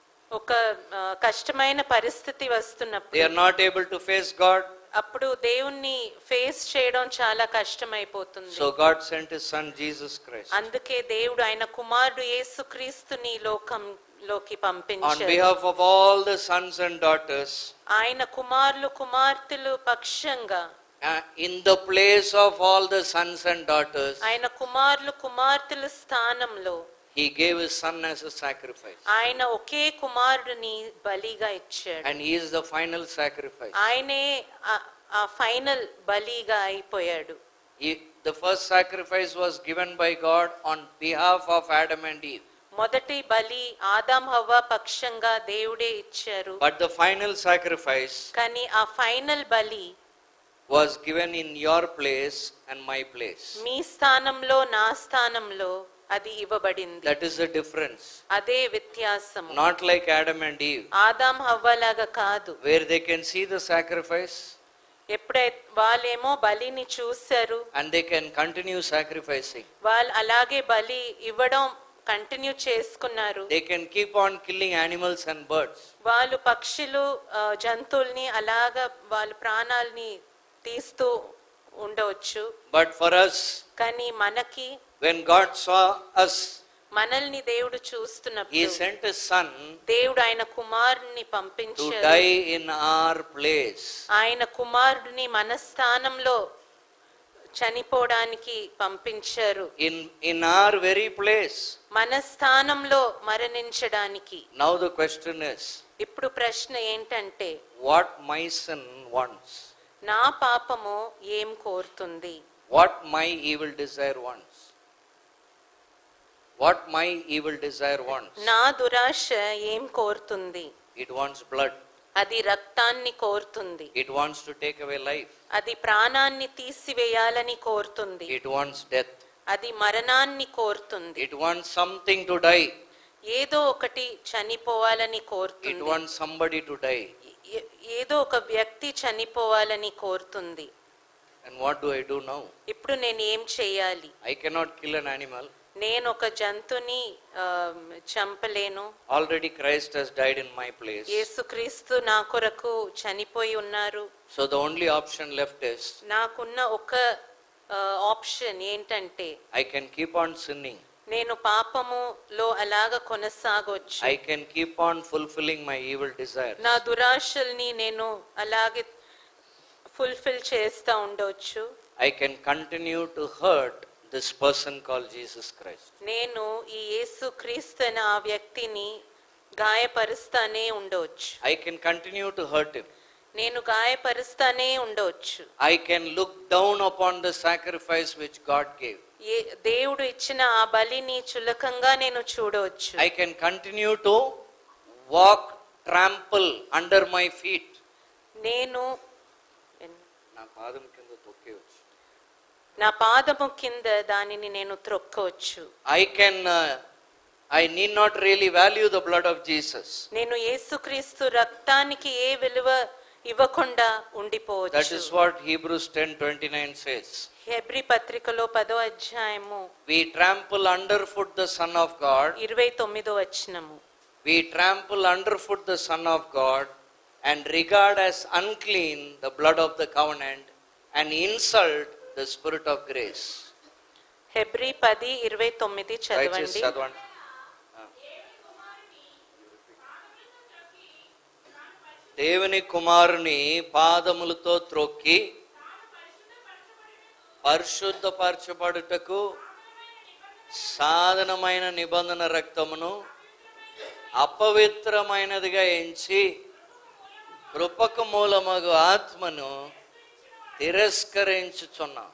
ఒక కష్టమైన పరిస్థితి they వస్తున్నప్పుడు are not able to face God. అప్పుడు దేవుణ్ణి ఫేస్ చేయడం చాలా కష్టమైపోతుంది. So God sent his son Jesus Christ. అందుకే దేవుడు ఆయన కుమారుడు యేసుక్రీస్తుని లోకంలోకి On పంపించారు. behalf of all the sons and daughters, ఆయన కుమారులు కుమార్తెలు పక్షంగా, uh, in the place of all the sons and daughters, ఆయన కుమారులు కుమార్తెల స్థానంలో he gave his son as a sacrifice. ఆయన ఒకే కుమారుడిని బలిగా ఇచ్చాడు. And he is the final sacrifice. ఆయనే ఆ ఫైనల్ బలిగా అయిపోయాడు. He, the first sacrifice was given by God on behalf of Adam and Eve. మొదటి బలి ఆదాం హవ్వ పక్షంగా దేవుడే ఇచ్చారు. But the final sacrifice కానీ ఆ ఫైనల్ బలి was given in your place and my place. మీ స్థానంలో నా స్థానంలో అది ఇవ్వబడింది. That is the difference. అదే వ్యత్యాసము. Not like Adam and Eve, Adam హవ్వలాగా కాదు, where they can see the sacrifice ఎప్పుడైతే వాళ్ళేమో బలిని చూశారు, and they can continue sacrificing. వాళ్ళు అలాగే బలి ఇవ్వడం కంటిన్యూ చేసుకున్నారు. They can keep on killing animals and birds. వాళ్ళు పక్షులు జంతువుల్ని అలాగా వాళ్ళ ప్రాణాలని తీస్తూ ఉండవచ్చు. But for us, కానీ మనకి, when God saw us, మనల్ని దేవుడు he చూస్తున్నప్పుడు sent his son దేవుడు ఆయన కుమారుడిని to పంపించారు. die in our place. ఆయన కుమారుడిని మన స్థానంలో చనిపోవడానికి పంపించారు. In in our very place. మన స్థానంలో మరణించడానికి. Now the question is, ఇప్పుడు ప్రశ్న ఏంటంటే, what my sin wants? నా పాపము ఏం కోరుతుంది? What my evil desire wants? What my evil desire wants? నా దురాశ ఏం కోరుతుంది? It wants blood. అది రక్తాన్ని కోరుతుంది. It wants to take away life. అది ప్రాణాన్ని తీసివేయాలని కోరుతుంది. It wants death. అది మరణాన్ని కోరుతుంది. It wants something to die. ఏదో ఒకటి చనిపోవాలని It కోరుతుంది. wants somebody to die. ఏ- ఏదో ఒక వ్యక్తి చనిపోవాలని కోరుతుంది. And what do I do now? ఇప్పుడు నేను ఏం చేయాలి? I cannot kill an animal. నేను ఒక జంతుని ఆ, చంపలేను. Already Christ has died in my place. యేసుక్రీస్తు నా కొరకు చనిపోయి ఉన్నారు. So the only option left is, నాకున్న ఒక ఆప్షన్ ఏంటంటే, I can keep on sinning. నేను పాపములో అలాగ కొనసాగొచ్చు. I can keep on fulfilling my evil desires. నా దురాశల్ని నేను అలాగే ఫుల్ఫిల్ చేస్తూ ఉండొచ్చు. I can continue to hurt this person called Jesus Christ. నేను ఈ యేసుక్రీస్తు అనే ఆ వ్యక్తిని గాయపరుస్తానే ఉండవచ్చు. I can continue to hurt him. నేను గాయపరుస్తానే ఉండవచ్చు. I can look down upon the sacrifice which God gave. ఏ దేవుడు ఇచ్చిన ఆ బలిని చులకంగా నేను చూడవచ్చు. I can continue to walk, trample under my feet. నేను నా పాదం కింద తొక్కేయచ్చు. నా పాదము కింద దానిని నేను త్రొక్కవచ్చు. I can uh, I need not really value the blood of Jesus. నేను యేసుక్రీస్తు రక్తానికి ఏ విలువ ఇవ్వకుండా ఉండిపోవచ్చు. That is what Hebrews ten twenty-nine says. హెబ్రీ పత్రికలో పదో అధ్యాయము We trample underfoot the Son of God. ఇరవై తొమ్మిదో వచనము. We trample underfoot the Son of God and regard as unclean the blood of the covenant and insult the Spirit of grace. హెబ్రీ పది ఇరవై తొమ్మిది చదవండి. చదవండి. దేవుని కుమారుని పాదములతో త్రొక్కి పరిశుద్ధపరచబడుటకు సాధనమైన నిబంధన రక్తమును అపవిత్రమైనదిగా ఎంచి కృపకు మూలమగు ఆత్మను తిరస్కరించుచున్నాం.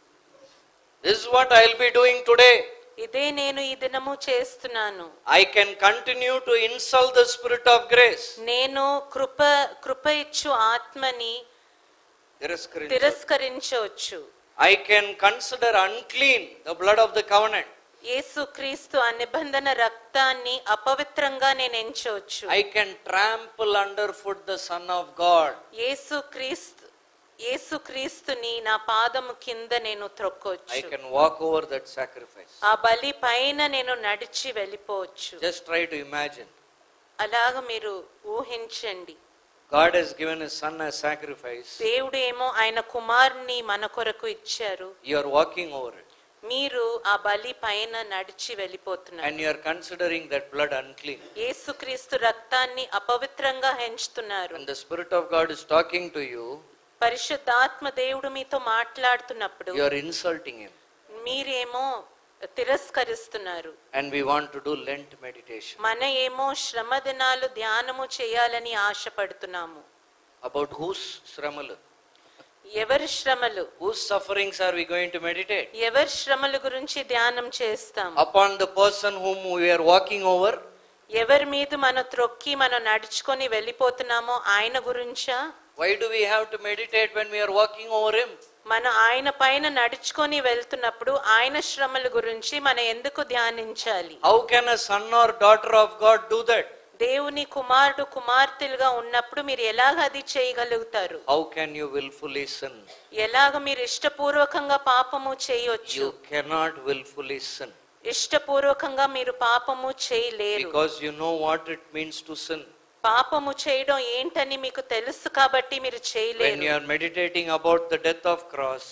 This is what I will be doing today. ఇదే నేను ఈ దినము చేస్తున్నాను. I can continue to insult the Spirit of grace. నేను కృప కృప ఇచ్చు ఆత్మని తిరస్కరించ తిరస్కరించవచ్చు. I can consider unclean the blood of the covenant. యేసుక్రీస్తు ఆ నిబంధన రక్తాన్ని అపవిత్రంగా నేను ఎంచవచ్చు. I can trample underfoot the Son of God. యేసుక్రీస్తు యేసుక్రీస్తుని నా పాదము కింద నేను త్రొక్కవచ్చు. I can walk over that sacrifice. ఆ బలి పైన నేను నడిచి వెళ్ళిపోవచ్చు. Just try to imagine. అలాగ మీరు ఊహించండి. God has given his son as sacrifice. దేవుడు ఏమో ఆయన కుమారుని మన కొరకు ఇచ్చారు. You are walking over it. మీరు ఆ బలి పైన నడిచి వెళ్ళిపోతున్నారు. And you are considering that blood unclean. యేసుక్రీస్తు రక్తాన్ని అపవిత్రంగా ఎంచుతున్నారు. And the Spirit of God is talking to you. పరిశుద్ధాత్మ దేవుడు మీతో మాట్లాడుతున్నప్పుడు You are insulting him. మీరేమో తిరస్కరిస్తున్నారు. And we want to do Lent meditation. మన ఏమో శ్రమ దినాలు ధ్యానము చేయాలని ఆశపడుతున్నాము. About whose శ్రమలు? ఎవరి శ్రమలు? Whose sufferings are we going to meditate? ఎవరి శ్రమల గురించి ధ్యానం చేస్తాం? Upon the person whom we are walking over? ఎవరి మీద మనం త్రొక్కి మనం నడుచుకొని వెళ్ళిపోతున్నామో ఆయన గురించా? Why do we have to meditate when we are walking over him? మన ఆయన పైన నడుచుకొని వెళ్తున్నప్పుడు ఆయన శ్రమల గురించి మనం ఎందుకు ధ్యానించాలి? How can a son or daughter of God do that? దేవుని కుమారుడు కుమార్తెలుగా ఉన్నప్పుడు మీరు ఎలాగ అది చేయగలుగుతారు? How can you willfully sin? ఎలాగ మీరు ఇష్టపూర్వకంగా పాపము చేయొచ్చు? You cannot willfully sin. ఇష్టపూర్వకంగా మీరు పాపము చేయలేరు. Because you know what it means to sin. పాపము చేయడం ఏంటని మీకు తెలుసు కాబట్టి మీరు చేయలేరు. When you are meditating about the death of cross,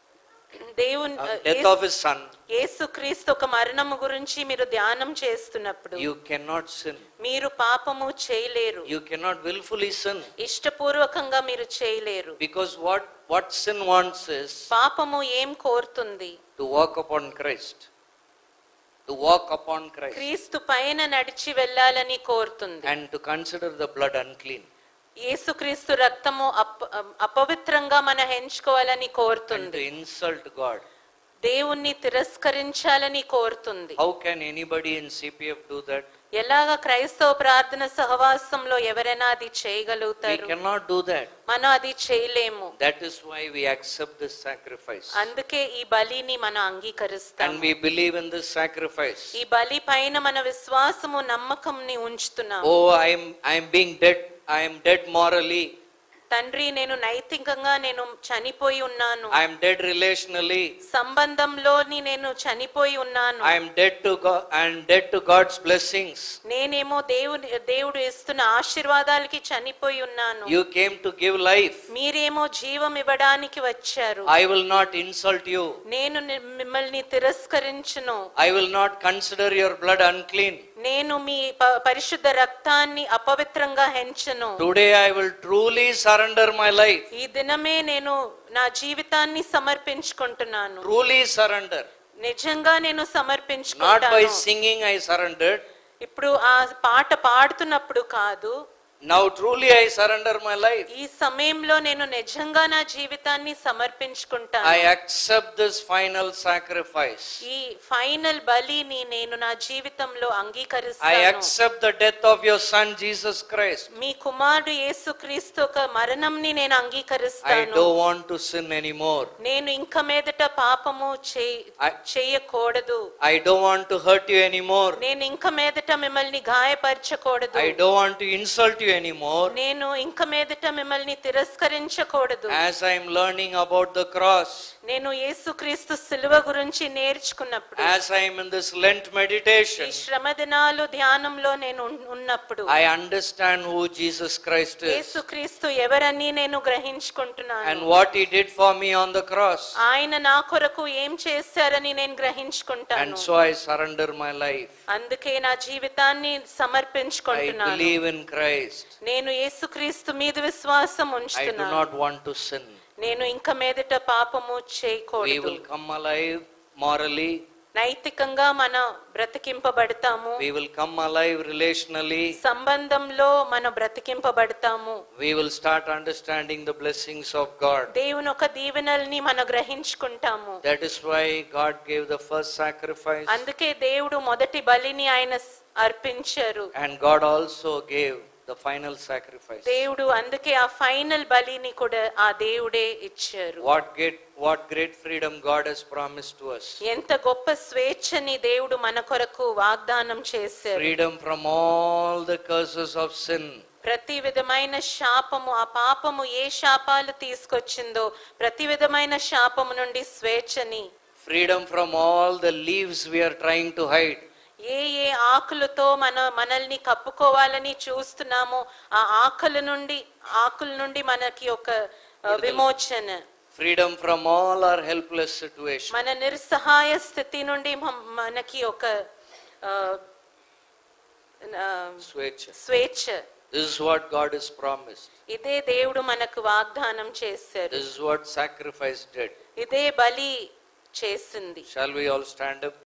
దేవుని death of his son, యేసుక్రీస్తు ఒక మరణము గురించి మీరు ధ్యానం చేస్తున్నప్పుడు you cannot sin. మీరు పాపము చేయలేరు. You cannot willfully sin. ఇష్టపూర్వకంగా మీరు చేయలేరు. Because what what sin wants is పాపము ఏం కోరుతుంది? to walk upon Christ. To walk upon Christ. క్రీస్తు పైన నడిచి వెళ్ళాలని కోరుతుంది. And to consider the blood unclean. యేసుక్రీస్తు రక్తము అపవిత్రంగా మన ఎంచుకోవాలని కోరుతుంది. And to insult God. దేవుణ్ణి తిరస్కరించాలని కోరుతుంది. How can anybody in C P F do that? ఎలాగ క్రైస్తవ ప్రార్థన సహవాసంలో ఎవరైనా అది చేయగలుగుతారు? We cannot do that. మనం అది చేయలేము. That is why we accept this sacrifice. అందుకే ఈ బలిని మనం అంగీకరిస్తాం. And we believe in this sacrifice. ఈ బలి పైన మన విశ్వాసము నమ్మకంని ఉంచుతున్నాం. Oh, I am I am being dead. I am dead morally. తండ్రి నేను నైతికంగా నేను చనిపోయి ఉన్నాను. I am dead relationally. సంబంధంలోని నేను చనిపోయి ఉన్నాను. I am dead to God. I am dead to God's blessings. నేనేమో దేవుని దేవుడు ఇస్తున్న ఆశీర్వాదాలకి చనిపోయి ఉన్నాను. You came to give life. మీరేమో జీవం ఇవ్వడానికి వచ్చారు. I will not insult you. నేను మిమ్మల్ని తిరస్కరించును. I will not consider your blood unclean. నేను మీ పరిశుద్ధ రక్తాన్ని అపవిత్రంగా ఎంచను. Today I will truly surrender my life. ఈ దినమే నేను నా జీవితాన్ని సమర్పించుకుంటున్నాను. Truly surrender. నిజంగా నేను సమర్పించుకుంటాను. Not by singing I surrendered. ఇప్పుడు ఆ పాట పాడుతున్నప్పుడు కాదు. Now truly I surrender my life. ఈ సమయంలో నేను నిజంగా నా జీవితాన్ని సమర్పించుకుంటాను. I accept this final sacrifice. ఈ ఫైనల్ బలిని నేను నా జీవితంలో I అంగీకరిస్తాను. accept the death of your son Jesus Christ. మీ కుమారుడు యేసుక్రీస్తు యొక్క మరణంని నేను I అంగీకరిస్తాను. don't want to sin anymore. నేను ఇంక మీదట పాపము చేయ- I- చేయకూడదు. I don't want to hurt you anymore. నేను ఇంక మీదట మిమ్మల్ని గాయపరచకూడదు. I don't want to insult you anymore. నేను ఇంక మీదట మిమ్మల్ని తిరస్కరించకూడదు. As I am learning about the cross, నేను యేసుక్రీస్తు సిలువ గురించి నేర్చుకున్నప్పుడు, as I am in this Lent meditation, ఈ శ్రమ దినాలు ధ్యానంలో నేను ఉన్- ఉన్నప్పుడు I understand who Jesus Christ is యేసుక్రీస్తు ఎవరని నేను గ్రహించుకుంటున్నాను. and what he did for me on the cross. ఆయన నా కొరకు ఏం చేశారని నేను And గ్రహించుకుంటాను. so I surrender my life. అందుకే నా జీవితాన్ని I సమర్పించుకుంటున్నాను. believe in Christ. నేను యేసుక్రీస్తు మీద విశ్వాసం I do ఉంచుతున్నాను. not want to sin. నేను ఇంక మీదట పాపము We చేయకూడదు. will come alive morally. నైతికంగా మనం బ్రతికింపబడతాము. We will come alive relationally. సంబంధంలో మనం బ్రతికింపబడతాము. We will start understanding the blessings of God. దేవుని ఒక దీవెనల్ని మనం గ్రహించుకుంటాము. That is why God gave the first sacrifice, అందుకే దేవుడు మొదటి బలిని ఆయన స్- అర్పించారు. and God also gave the final sacrifice. దేవుడు అందుకే ఆ ఫైనల్ బలిని కూడా ఆ దేవుడే ఇచ్చారు. What great, what great freedom God has promised to us. ఎంత గొప్ప స్వేచ్ఛని దేవుడు మన కొరకు వాగ్దానం చేశారు. Freedom from all the curses of sin. ప్రతి విధమైన శాపము, ఆ పాపము ఏ శాపాలు తీసుకొచ్చిందో ప్రతి విధమైన శాపము నుండి స్వేచ్ఛని, Freedom from all the leaves we are trying to hide. ఏ ఏ ఆకులతో మన మనల్ని కప్పుకోవాలని చూస్తున్నామో ఆ ఆకుల నుండి ఆకుల నుండి మనకి ఒక ఆ, విమోచన. Freedom from all our helpless situation. మన నిస్సహాయ స్థితి నుండి మ- మనకి ఒక ఆ, ఆ, Switch. స్వేచ్ఛ. This is what God has promised. ఇదే దేవుడు మనకు వాగ్దానం చేశారు. This is what sacrifice did. ఇదే బలి చేసింది. Shall we all stand up?